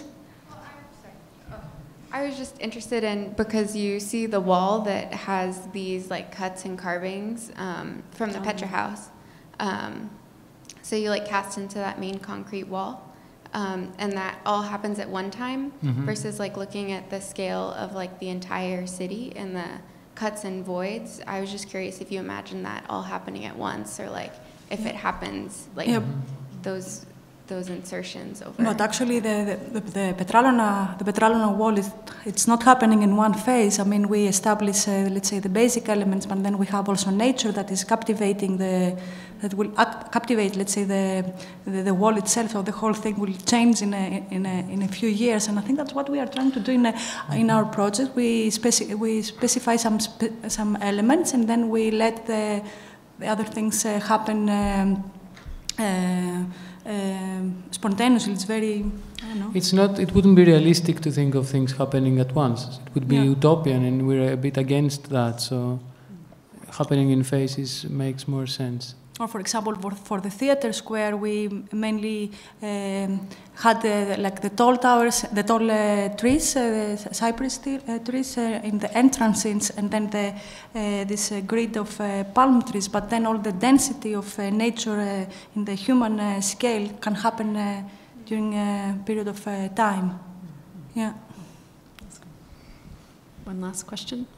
I was just interested in, because you see the wall that has these like cuts and carvings um, from the Petra House. Um, so you like cast into that main concrete wall. um, and that all happens at one time, Mhm. versus like looking at the scale of like the entire city and the cuts and voids. I was just curious if you imagine that all happening at once, or like if it happens, like Yep. those those insertions over. But actually, the, the, the, Petralona, the Petralona wall, is, it's not happening in one phase. I mean, we establish, uh, let's say, the basic elements, but then we have also nature that is captivating the, that will act, captivate, let's say, the, the, the wall itself, so the whole thing will change in a, in a, in a few years. And I think that's what we are trying to do in, a, in our project. We, speci we specify some, spe some elements, and then we let the, the other things uh, happen um, uh, Um, spontaneously. It's very, I don't know. It's not, it wouldn't be realistic to think of things happening at once. It would be Yeah. utopian, and we're a bit against that, so happening in phases makes more sense. Or, for example, for, for the theater square, we mainly um, had uh, like the tall towers, the tall uh, trees, uh, the cypress uh, trees uh, in the entrances, and then the, uh, this uh, grid of uh, palm trees. But then all the density of uh, nature uh, in the human uh, scale can happen uh, during a period of uh, time. Yeah. One last question.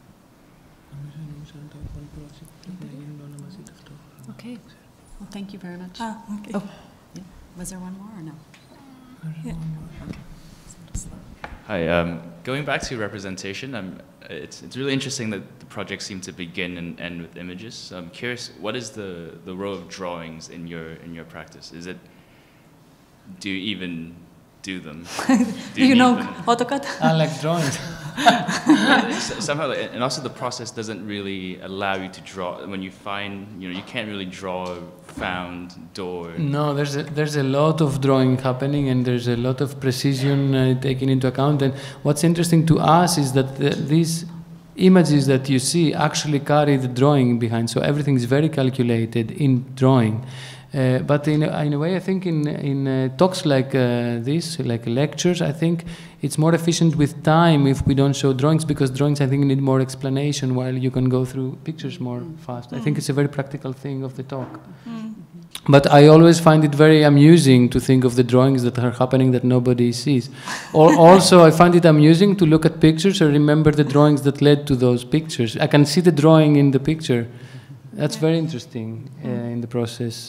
Okay. Well, thank you very much. Ah, okay. Oh, yeah. Was there one more or no? Yeah. Okay. Hi. Um, going back to representation, um, it's it's really interesting that the projects seem to begin and end with images. So I'm curious, what is the the role of drawings in your in your practice? Is it, do you even do them? Do you, you know them? AutoCAD? I like drawings. Somehow, and also the process doesn't really allow you to draw. When you find, you know, you can't really draw a found door. No, there's a, there's a lot of drawing happening, and there's a lot of precision uh, taken into account. And what's interesting to us is that the, these images that you see actually carry the drawing behind. So everything is very calculated in drawing. Uh, but in a, in a way, I think in, in uh, talks like uh, this, like lectures, I think it's more efficient with time if we don't show drawings, because drawings, I think, need more explanation while you can go through pictures more fast. Mm. I think it's a very practical thing of the talk. Mm. But I always find it very amusing to think of the drawings that are happening that nobody sees. Or also, I find it amusing to look at pictures and remember the drawings that led to those pictures. I can see the drawing in the picture. That's very interesting uh, in the process.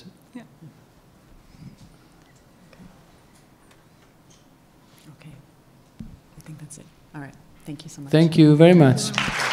That's it. All right. Thank you so much. Thank you very much.